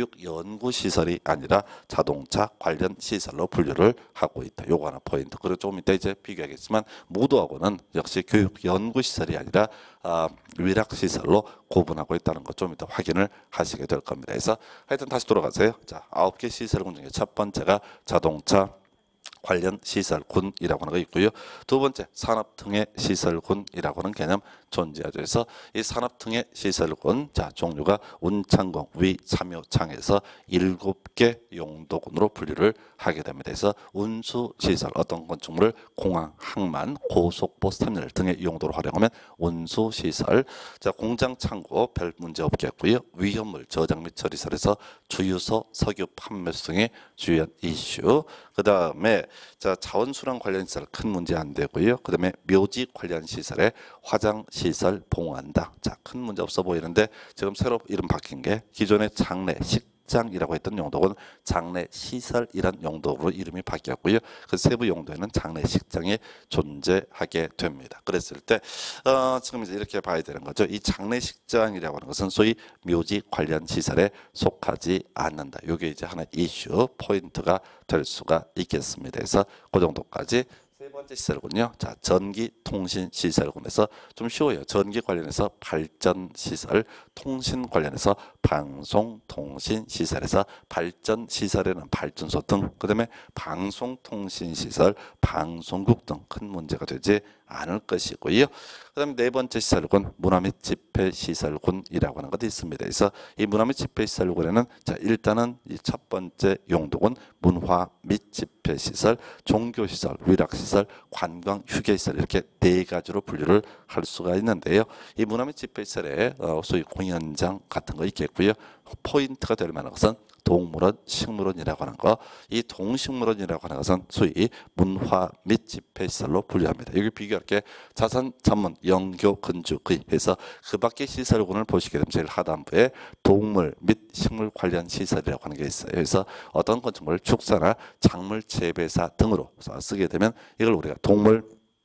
교육연구시설이 아니라 자동차 관련 시설로 분류를 하고 있다. 요거 하나 포인트. 그리고 조금 이따 이제 비교하겠지만 무도학원은 역시 교육연구시설이 아니라 아, 위락시설로 구분하고 있다는 것 좀 이따 확인을 하시게 될 겁니다. 그래서 하여튼 다시 돌아가세요. 자, 아홉 개 시설군 중에 첫 번째가 자동차 관련 시설군이라고 하는 거 있고요. 두 번째 산업등의 시설군이라고 하는 개념 존재하죠. 그래서 이 산업등의 시설군 자 종류가 운창공, 위, 참여창에서 일곱 개 용도군으로 분류를 하게 됩니다. 그래서 운수시설 어떤 건축물을 공항, 항만, 고속버스 터미널 등의 용도로 활용하면 운수시설. 자 공장, 창고 별 문제 없겠고요. 위험물 저장 및 처리설에서 주유소, 석유 판매소 등의 주요한 이슈. 그 다음에 자 자원순환 관련 시설 큰 문제 안 되고요. 그 다음에 묘지 관련 시설에 화장 시설 봉한다. 자 큰 문제 없어 보이는데 지금 새로 이름 바뀐 게 기존의 장례 식장이라고 했던 용도는 장례 시설이란 용도로 이름이 바뀌었고요. 그 세부 용도에는 장례 식장이 존재하게 됩니다. 그랬을 때 어, 지금 이제 이렇게 봐야 되는 거죠. 이 장례 식장이라고 하는 것은 소위 묘지 관련 시설에 속하지 않는다. 이게 이제 하나 이슈 포인트가 될 수가 있겠습니다. 그래서 그 정도까지. 세 번째 시설군요. 자, 전기 통신 시설군에서 좀 쉬워요. 전기 관련해서 발전 시설, 통신 관련해서 방송 통신 시설에서 발전 시설에는 발전소 등, 그다음에 방송 통신 시설, 방송국 등 큰 문제가 되지 않을 것이고요. 그다음에 네 번째 시설군 문화 및 집회 시설군이라고 하는 것도 있습니다. 그래서 이 문화 및 집회 시설군에는 자 일단은 이 첫 번째 용도군 문화 및 집회 시설, 종교 시설, 위락 시설, 관광 휴게 시설 이렇게 네 가지로 분류를 할 수가 있는데요. 이 문화 및 집회 시설에 어, 소위 공연장 같은 거 있겠고요. 포인트가 될 만한 것은 동물원, 식물원이라고 하는 거, 이 동식물원이라고 하는 것은 소위 문화 및 집회시설로 분류합니다. 여기 비교할게 자산 전문 영교 건축의 해서 그 밖의 시설군을 보시게 되면 제일 하단부에 동물 및 식물 관련 시설이라고 하는 게 있어요. 그래서 어떤 건축물을 축사나 작물 재배사 등으로 쓰게 되면 이걸 우리가 동물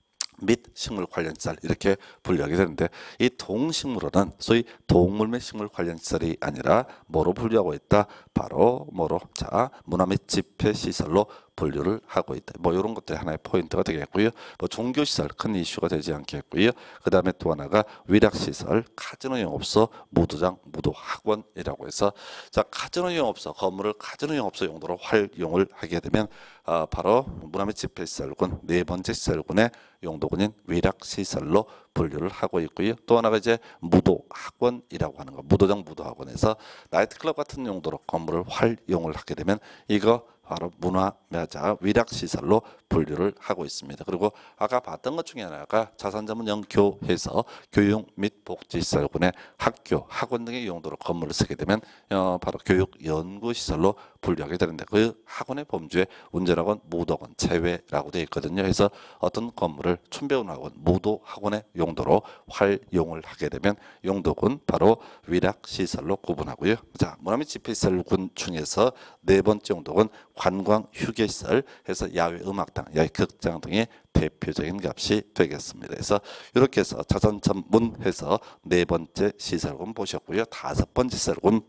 및 식물 관련 시설 이렇게 분류하게 되는데 이 동식물원은 소위 동물 및 식물 관련 시설이 아니라 뭐로 분류하고 있다? 바로 뭐로? 자, 문화 및 집회 시설로 분류를 하고 있다. 뭐 이런 것들이 하나의 포인트가 되겠고요. 뭐 종교 시설 큰 이슈가 되지 않겠고요. 그 다음에 또 하나가 위락 시설, 카지노 영업소, 무도장, 무도 학원이라고 해서 자 카지노 영업소 건물을 카지노 영업소 용도로 활용을 하게 되면 아, 바로 문화 및 집회 시설군 네 번째 시설군의 용도군인 위락 시설로 분류를 하고 있고요. 또 하나가 이제 무도 학원이라고 하는 거, 무도장 무도 학원에서 나이트클럽 같은 용도로 건물을 활용을 하게 되면 이거 바로 문화 매자 위락 시설로 분류를 하고 있습니다. 그리고 아까 봤던 것 중에 하나가 자산전문 영교해서 교육 및 복지시설군의 학교, 학원 등의 용도로 건물을 쓰게 되면 어, 바로 교육 연구 시설로 분류하게 되는데 그 학원의 범주에 운전학원, 무도학원 제외라고 되어 있거든요. 그래서 어떤 건물을 춘배운학원, 무도학원의 용도로 활용을 하게 되면 용도군 바로 위락 시설로 구분하고요. 자, 문화 및 집회시설군 중에서 네 번째 용도군 관광 휴게시설 해서 야외 음악당, 야외 극장 등의 대표적인 값이 되겠습니다. 그래서 이렇게 해서 자산 전문해서 네 번째 시설군 보셨고요. 다섯 번째 시설군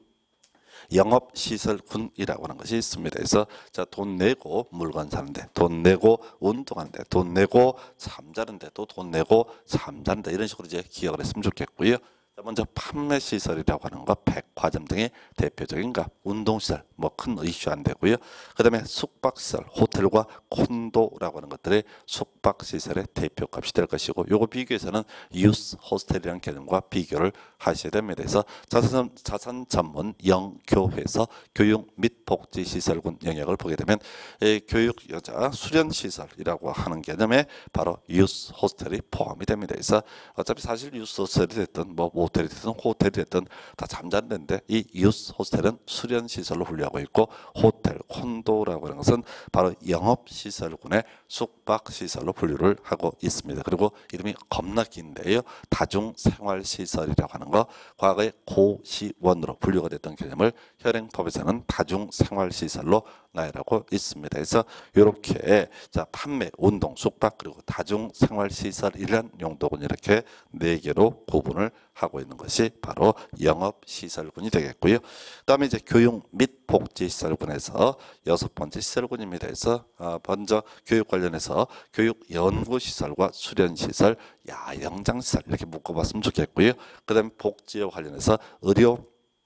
영업시설군이라고 하는 것이 있습니다. 그래서 자, 돈 내고 물건 사는데, 돈 내고 운동하는데, 돈 내고 잠자는데, 또 돈 내고 잠자는데 이런 식으로 이제 기억을 했으면 좋겠고요. 먼저 판매시설이라고 하는 거 백화점 등의 대표적인 값, 운동시설 뭐 큰 이슈 안 되고요. 그 다음에 숙박시설, 호텔과 콘도라고 하는 것들의 숙박시설의 대표값이 될 것이고 요거 비교해서는 유스 호스텔이라는 개념과 비교를 하셔야 됩니다. 그래서 자산, 자산 전문 영교회에서 교육 및 복지시설군 영역을 보게 되면 이 교육 여자 수련시설이라고 하는 개념에 바로 유스 호스텔이 포함이 됩니다. 그래서 어차피 사실 유스 호스텔이 됐든 뭐 모텔이 됐든 호텔이 됐든 다 잠자는 데인데 이 유스 호스텔은 수련 시설로 분류하고 있고 호텔, 콘도라고 하는 것은 바로 영업 시설군의 숙박 시설로 분류를 하고 있습니다. 그리고 이름이 겁나 긴데요. 다중 생활 시설이라고 하는 거 과거에 고시원으로 분류가 됐던 개념을 현행법에서는 다중 생활 시설로 나열하고 있습니다. 그래서 이렇게 자 판매, 운동, 숙박 그리고 다중 생활 시설이란 용도군 이렇게 네 개로 구분을 하고 있는 것이 바로 영업 시설군이 되겠고요. 그다음에 이제 교육 및 복지 시설군에서 여섯 번째 시설군입니다. 그래서 먼저 교육 관련해서 교육 연구 시설과 수련 시설, 야영장 시설 이렇게 묶어봤으면 좋겠고요. 그다음에 복지와 관련해서 의료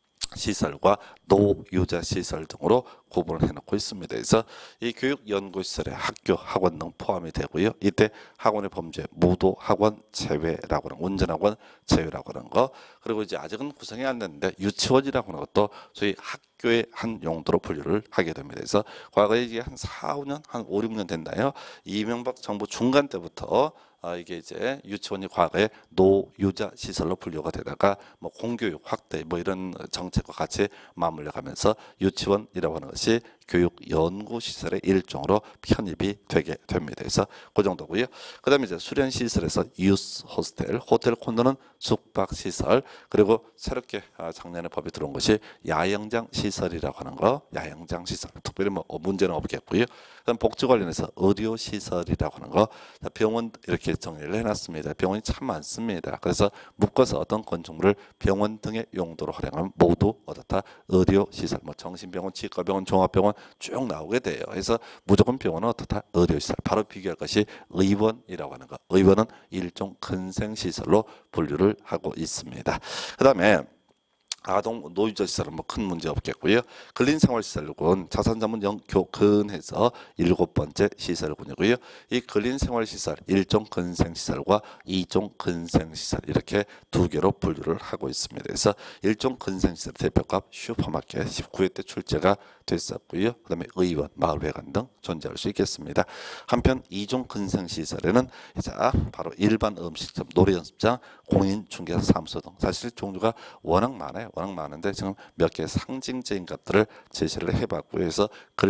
시설과 노유자 시설 등으로 구분을 해놓고 있습니다. 그래서 이 교육연구시설에 학교, 학원 등 포함이 되고요. 이때 학원의 범죄, 무도 학원 제외라고 하는 운전학원 제외라고 하는 거 그리고 이제 아직은 구성이 안 됐는데 유치원이라고 하는 것도 소위 학교의 한 용도로 분류를 하게 됩니다. 그래서 과거에 이게 한 사, 오 년, 한 오, 육 년 됐나요? 이명박 정부 중간 때부터 아, 이게 이제 유치원이 과거에 노유자 시설로 분류가 되다가 뭐 공교육 확대 뭐 이런 정책과 같이 맞물려 가면서 유치원이라고 하는 것이 교육 연구 시설의 일종으로 편입이 되게 됩니다. 그래서 그 정도고요. 그다음에 이제 수련 시설에서 유스 호스텔, 호텔 콘도는 숙박 시설 그리고 새롭게 작년에 법이 들어온 것이 야영장 시설이라고 하는 거, 야영장 시설 특별히 뭐 문제는 없겠고요. 그다음 복지 관련해서 의료 시설이라고 하는 거, 병원 이렇게 정리를 해놨습니다. 병원이 참 많습니다. 그래서 묶어서 어떤 건축물을 병원 등의 용도로 활용하면 모두 어떻다 의료 시설, 뭐 정신병원, 치과병원, 종합병원 쭉 나오게 돼요. 그래서 무조건 병원은 어떻다 의료 시설. 바로 비교할 것이 의원이라고 하는 거. 의원은 일종 근생 시설로 분류를 하고 있습니다. 그다음에 아동 노유자 시설은 뭐 큰 문제 없겠고요. 근린생활시설군 자산자문 영교근해서 일곱 번째 시설군이고요. 이 근린생활시설 일종 근생시설과 이종 근생시설 이렇게 두 개로 분류를 하고 있습니다. 그래서 일종 근생시설 대표값 슈퍼마켓 십구 회 때 출제가 됐었고요. 그 다음에 의원, 마을회관 등 존재할 수 있겠습니다. 한편 이종 근생시설에는 자 바로 일반 음식점, 노래연습장, 공인중개사 사무소 등 사실 종류가 워낙 많아요. 워낙 많은데 지금 몇 개의 상징적인 것들을 제시를 해봤고요. 그래서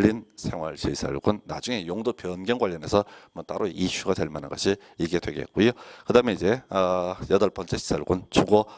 근린생활시설군 나중에 용도 변경 관련해서 뭐 따로 이슈가 될 만한 것이 이게 되겠고요. 그 다음에 이제 어, 여덟 번째 시설군 주거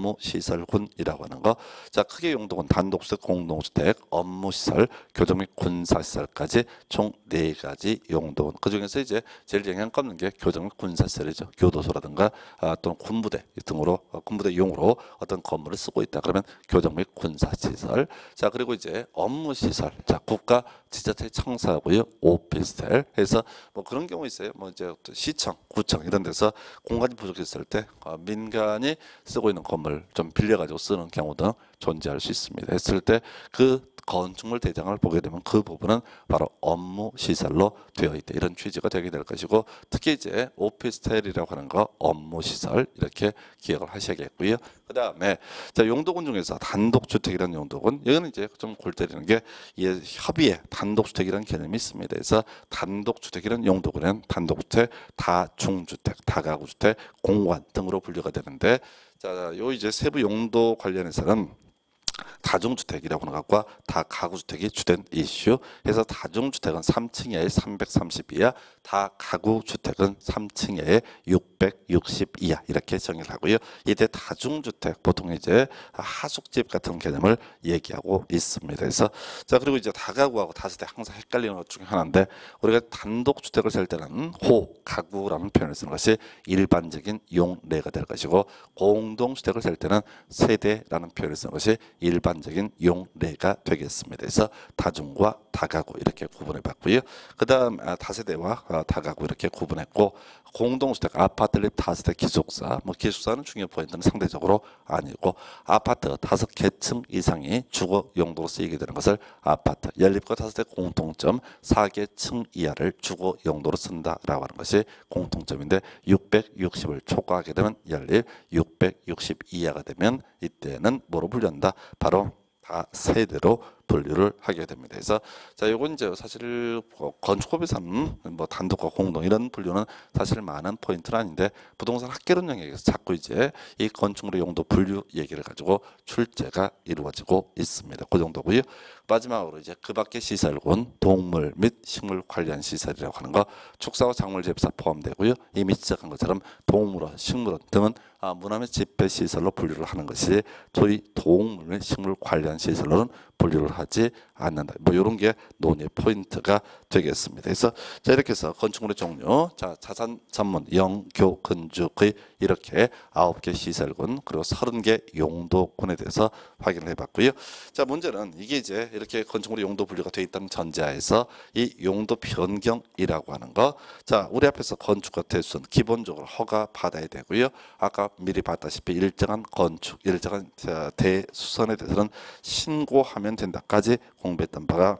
업무시설군이라고 하는 거. 자 크게 용도군 단독주택, 공동주택, 업무시설, 교정 및 군사시설까지 총 네 가지 용도군. 그 중에서 이제 제일 영향가 없는 게 교정 및 군사시설이죠. 교도소라든가 아, 또는 군부대 등으로 어, 군부대용으로 어떤 건물을 쓰고 있다 그러면 교정 및 군사시설. 자 그리고 이제 업무시설. 자 국가 지자체 청사고요. 오피스텔 해서 뭐 그런 경우 있어요. 뭐 이제 시청, 구청 이런 데서 공간이 부족했을 때 어, 민간이 쓰고 있는 건물 좀 빌려가지고 쓰는 경우 등 존재할 수 있습니다. 했을 때 그 건축물 대장을 보게 되면 그 부분은 바로 업무 시설로 되어 있다. 이런 취지가 되게 될 것이고 특히 이제 오피스텔이라고 하는 거 업무 시설 이렇게 기억을 하셔야겠고요. 그 다음에 자 용도군 중에서 단독주택이라는 용도군 여기는 이제 좀 골 때리는 게 이 협의에 단독주택이라는 개념이 있습니다. 그래서 단독주택이라는 용도군은 단독주택, 다중주택, 다가구주택, 공관 등으로 분류가 되는데 자 요 이제 세부 용도 관련해서는 다중주택이라고 하는 것과 다가구주택이 주된 이슈 해서 다중주택은 삼 층 이하의 삼백삼십 이하, 다가구주택은 삼 층 이하의 육백육십 이하 이렇게 정의를 하고요. 이때 다중주택 보통 이제 하숙집 같은 개념을 얘기하고 있습니다. 그래서 자 그리고 이제 다가구하고 다세대 항상 헷갈리는 것 중에 하나인데 우리가 단독주택을 살 때는 호, 가구라는 표현을 쓰는 것이 일반적인 용례가 될 것이고 공동주택을 살 때는 세대라는 표현을 쓰는 것이 일반적인 용례가 되겠습니다. 그래서 다중과 다가구 이렇게 구분해 봤고요. 그 다음 다세대와 다가구 이렇게 구분했고 공동주택, 아파트, 다세대, 기숙사 뭐 기숙사는 중요 포인트는 상대적으로 아니고 아파트 다섯 개층 이상이 주거 용도로 쓰이게 되는 것을 아파트, 연립과 다세대 공통점 사 개층 이하를 주거 용도로 쓴다라고 하는 것이 공통점인데 육백육십을 초과하게 되면 연립, 육백육십 이하가 되면 이때는 뭐로 분류한다? 바로 다세대로 분류를 하게 됩니다. 그래서 자 요건 이제 사실 건축법에서는 뭐 단독과 공동 이런 분류는 사실 많은 포인트는 아닌데 부동산 학개론 영역에서 자꾸 이제 이 건축물의 용도 분류 얘기를 가지고 출제가 이루어지고 있습니다. 그 정도고요. 마지막으로 이제 그 밖의 시설군 동물 및 식물 관련 시설이라고 하는 거 축사와 작물 재배사 포함되고요. 이미 지적한 것처럼 동물원, 식물원 등은 아, 문화 및 집회 시설로 분류를 하는 것이 저희 동물 및 식물 관련 시설로는 분류를 하지 않는다. 뭐 이런 게 논의 포인트가 되겠습니다. 그래서 자 이렇게 해서 건축물의 종류, 자 자산 전문, 영교, 건축의 이렇게 아홉 개 시설군 그리고 서른 개 용도군에 대해서 확인을 해봤고요. 자 문제는 이게 이제 이렇게 건축물의 용도 분류가 되어 있다는 전제하에서 이 용도 변경이라고 하는 거, 자 우리 앞에서 건축과 대수는 기본적으로 허가 받아야 되고요. 아까 미리 봤다시피 일정한 건축, 일정한 대수선에 대해서는 신고하면 된다까지 공부했던 바가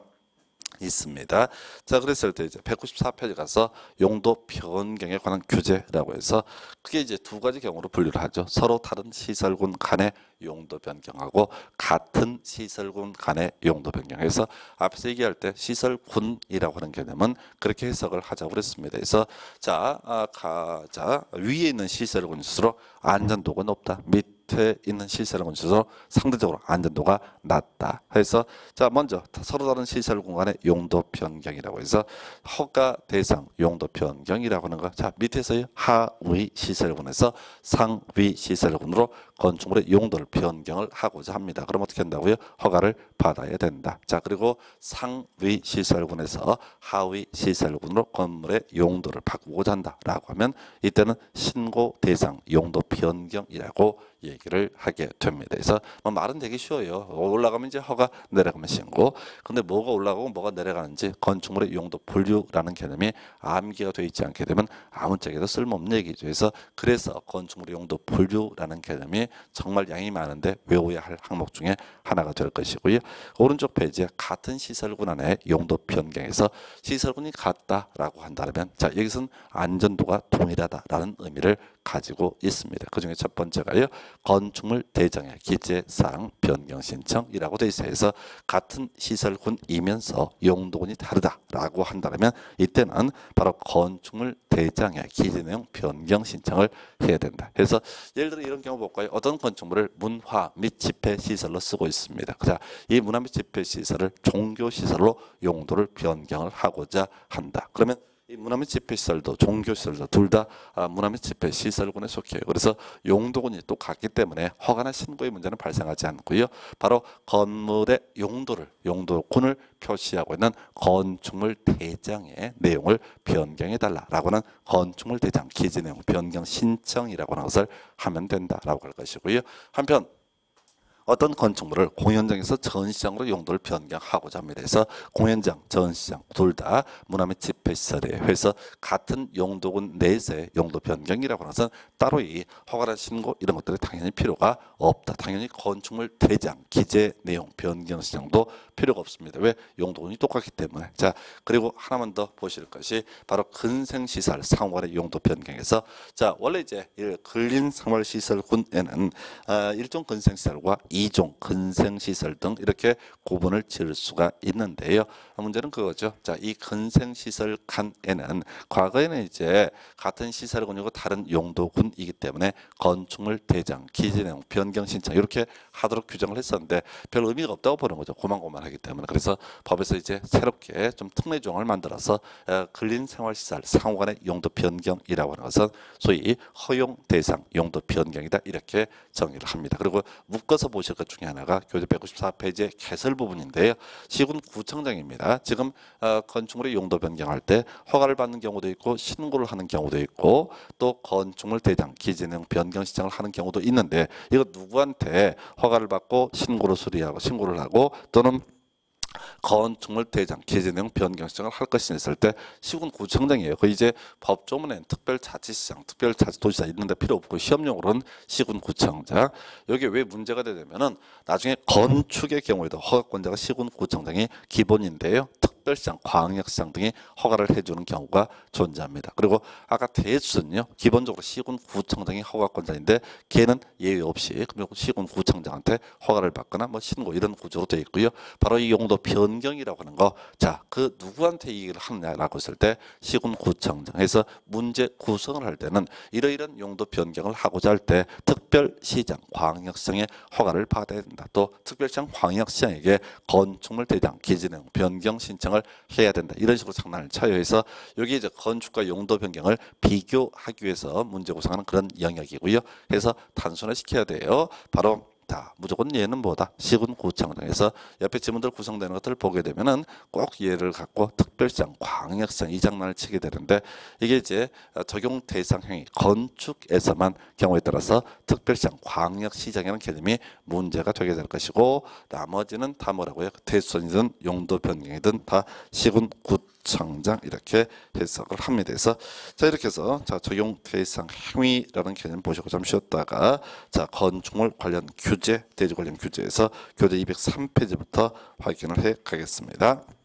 있습니다. 자 그랬을 때 이제 백구십사 페이지 가서 용도 변경에 관한 규제라고 해서 그게 이제 두 가지 경우로 분류를 하죠. 서로 다른 시설군 간의 용도 변경하고 같은 시설군 간의 용도 변경해서 앞에서 얘기할 때 시설군이라고 하는 개념은 그렇게 해석을 하자고 그랬습니다. 그래서 자, 아, 가, 자 위에 있는 시설군 스스로 안전도가 높다. 밑에 있는 시설군 스스로 상대적으로 안전도가 낮다. 해서 자 먼저 서로 다른 시설군 간의 용도 변경이라고 해서 허가 대상 용도 변경이라고 하는 거. 자 밑에서의 하위 시설군에서 상위 시설군으로 건축물의 용도를 변경을 하고자 합니다. 그럼 어떻게 한다고요? 허가를 받아야 된다. 자 그리고 상위 시설군에서 하위 시설군으로 건물의 용도를 바꾸고자 한다라고 하면 이때는 신고 대상 용도 변경이라고 얘기를 하게 됩니다. 그래서 뭐 말은 되게 쉬워요. 올라가면 이제 허가, 내려가면 신고. 근데 뭐가 올라가고 뭐가 내려가는지 건축물의 용도 분류라는 개념이 암기가 되어 있지 않게 되면 아무 짝에도 쓸모없는 얘기죠. 그래서 그래서 건축물의 용도 분류라는 개념이 정말 양이 많은데 외워야 할 항목 중에 하나가 될 것이고요. 오른쪽 페이지에 같은 시설군 안에 용도 변경에서 시설군이 같다라고 한다면 자 여기서는 안전도가 동일하다라는 의미를 가지고 있습니다. 그 중에 첫 번째가요. 건축물 대장의 기재사항 변경 신청이라고 되어 있어요. 그래서 같은 시설군이면서 용도군이 다르다라고 한다면 이때는 바로 건축물 대장의 기재 내용 변경 신청을 해야 된다. 그래서 예를 들어 이런 경우 볼까요? 어떤 건축물을 문화 및 집회 시설로 쓰고 있습니다. 자, 이 문화 및 집회 시설을 종교 시설로 용도를 변경을 하고자 한다. 그러면 이 문화 및 집회 시설도 종교 시설도 둘 다 문화 및 집회 시설군에 속해요. 그래서 용도군이 똑같기 때문에 허가나 신고의 문제는 발생하지 않고요. 바로 건물의 용도를 용도군을 표시하고 있는 건축물 대장의 내용을 변경해 달라라고 하는 건축물 대장 기재 내용 변경 신청이라고 하는 것을 하면 된다라고 할 것이고요. 한편 어떤 건축물을 공연장에서 전시장으로 용도를 변경하고자 합니다. 그래서 공연장, 전시장 둘 다 문화 및 집회시설이에요. 그래서 같은 용도군 내에서의 용도 변경이라고 하는 것은 따로 이 허가나 신고 이런 것들이 당연히 필요가 없다. 당연히 건축물 대장, 기재 내용 변경 신청도 필요가 없습니다. 왜? 용도군이 똑같기 때문에. 자, 그리고 하나만 더 보실 것이 바로 근생시설 상호간의 용도 변경에서 자 원래 이제 근린생활시설군에는 아, 일종 근생시설과 이종 근생시설 등 이렇게 구분을 지을 수가 있는데요. 문제는 그거죠. 자, 이 근생시설 칸에는 과거에는 이제 같은 시설군이고 다른 용도군이기 때문에 건축물 대장, 기재 내용 변경 신청 이렇게 하도록 규정을 했었는데 별 의미가 없다고 보는 거죠. 고만고만하기 때문에. 그래서 법에서 이제 새롭게 좀 특례 조항을 만들어서 근린생활시설 상호간의 용도 변경이라고 하는 것은 소위 허용 대상 용도 변경이다 이렇게 정의를 합니다. 그리고 묶어서 보실 것 중에 하나가 교재 백구십사 페이지의 개설 부분인데요. 시군구청장입니다. 지금 어, 건축물의 용도 변경할 때 허가를 받는 경우도 있고 신고를 하는 경우도 있고 또 건축물 대장 기재 내용 변경 신청을 하는 경우도 있는데 이거 누구한테 허가를 받고 신고를 수리하고 신고를 하고 또는 건축물 대장 기재 내용 변경 신청을 할 것이 있을 때 시군구청장이에요. 그 이제 법조문에는 특별자치시장, 특별자치도시장 있는데 필요 없고 시험용으로는 시군구청장. 여기 왜 문제가 되냐면은 나중에 건축의 경우에도 허가권자가 시군구청장이 기본인데요. 특별시장, 광역시장 등이 허가를 해주는 경우가 존재합니다. 그리고 아까 대수는요. 기본적으로 시군구청장이 허가권자인데 걔는 예외 없이 시군구청장한테 허가를 받거나 뭐 신고 이런 구조로 되어 있고요. 바로 이 용도 변경이라고 하는 거, 자, 그 누구한테 이 일을 하느냐라고 했을 때 시군구청장에서 문제 구성을 할 때는 이러이러한 용도 변경을 하고자 할 때 특별시장, 광역시장의 허가를 받아야 된다. 또 특별시장, 광역시장에게 건축물 대장 기재 내용 변경 신청을 해야 된다. 이런 식으로 장난을 쳐요. 해서 여기 이제 건축과 용도 변경을 비교하기 위해서 문제 구성하는 그런 영역이고요. 그래서 단순화시켜야 돼요. 바로 자, 무조건 얘는 뭐다? 시군구청장에서 옆에 지문들 구성되는 것들을 보게 되면은 꼭 얘를 갖고 특별시장, 광역시장 이 장난을 치게 되는데 이게 이제 적용 대상형이 건축에서만 경우에 따라서 특별시장, 광역시장이라는 개념이 문제가 되게 될 것이고 나머지는 다 뭐라고요? 대수선이든 용도 변경이든 다 시군구청장 이렇게 해석을 합니다. 그래서 자 이렇게 해서 자 적용 대상 행위라는 개념 보시고 좀 쉬었다가 자 건축물 관련 규제, 대지 관련 규제에서 교재 이백삼 페이지부터 확인을 해 가겠습니다.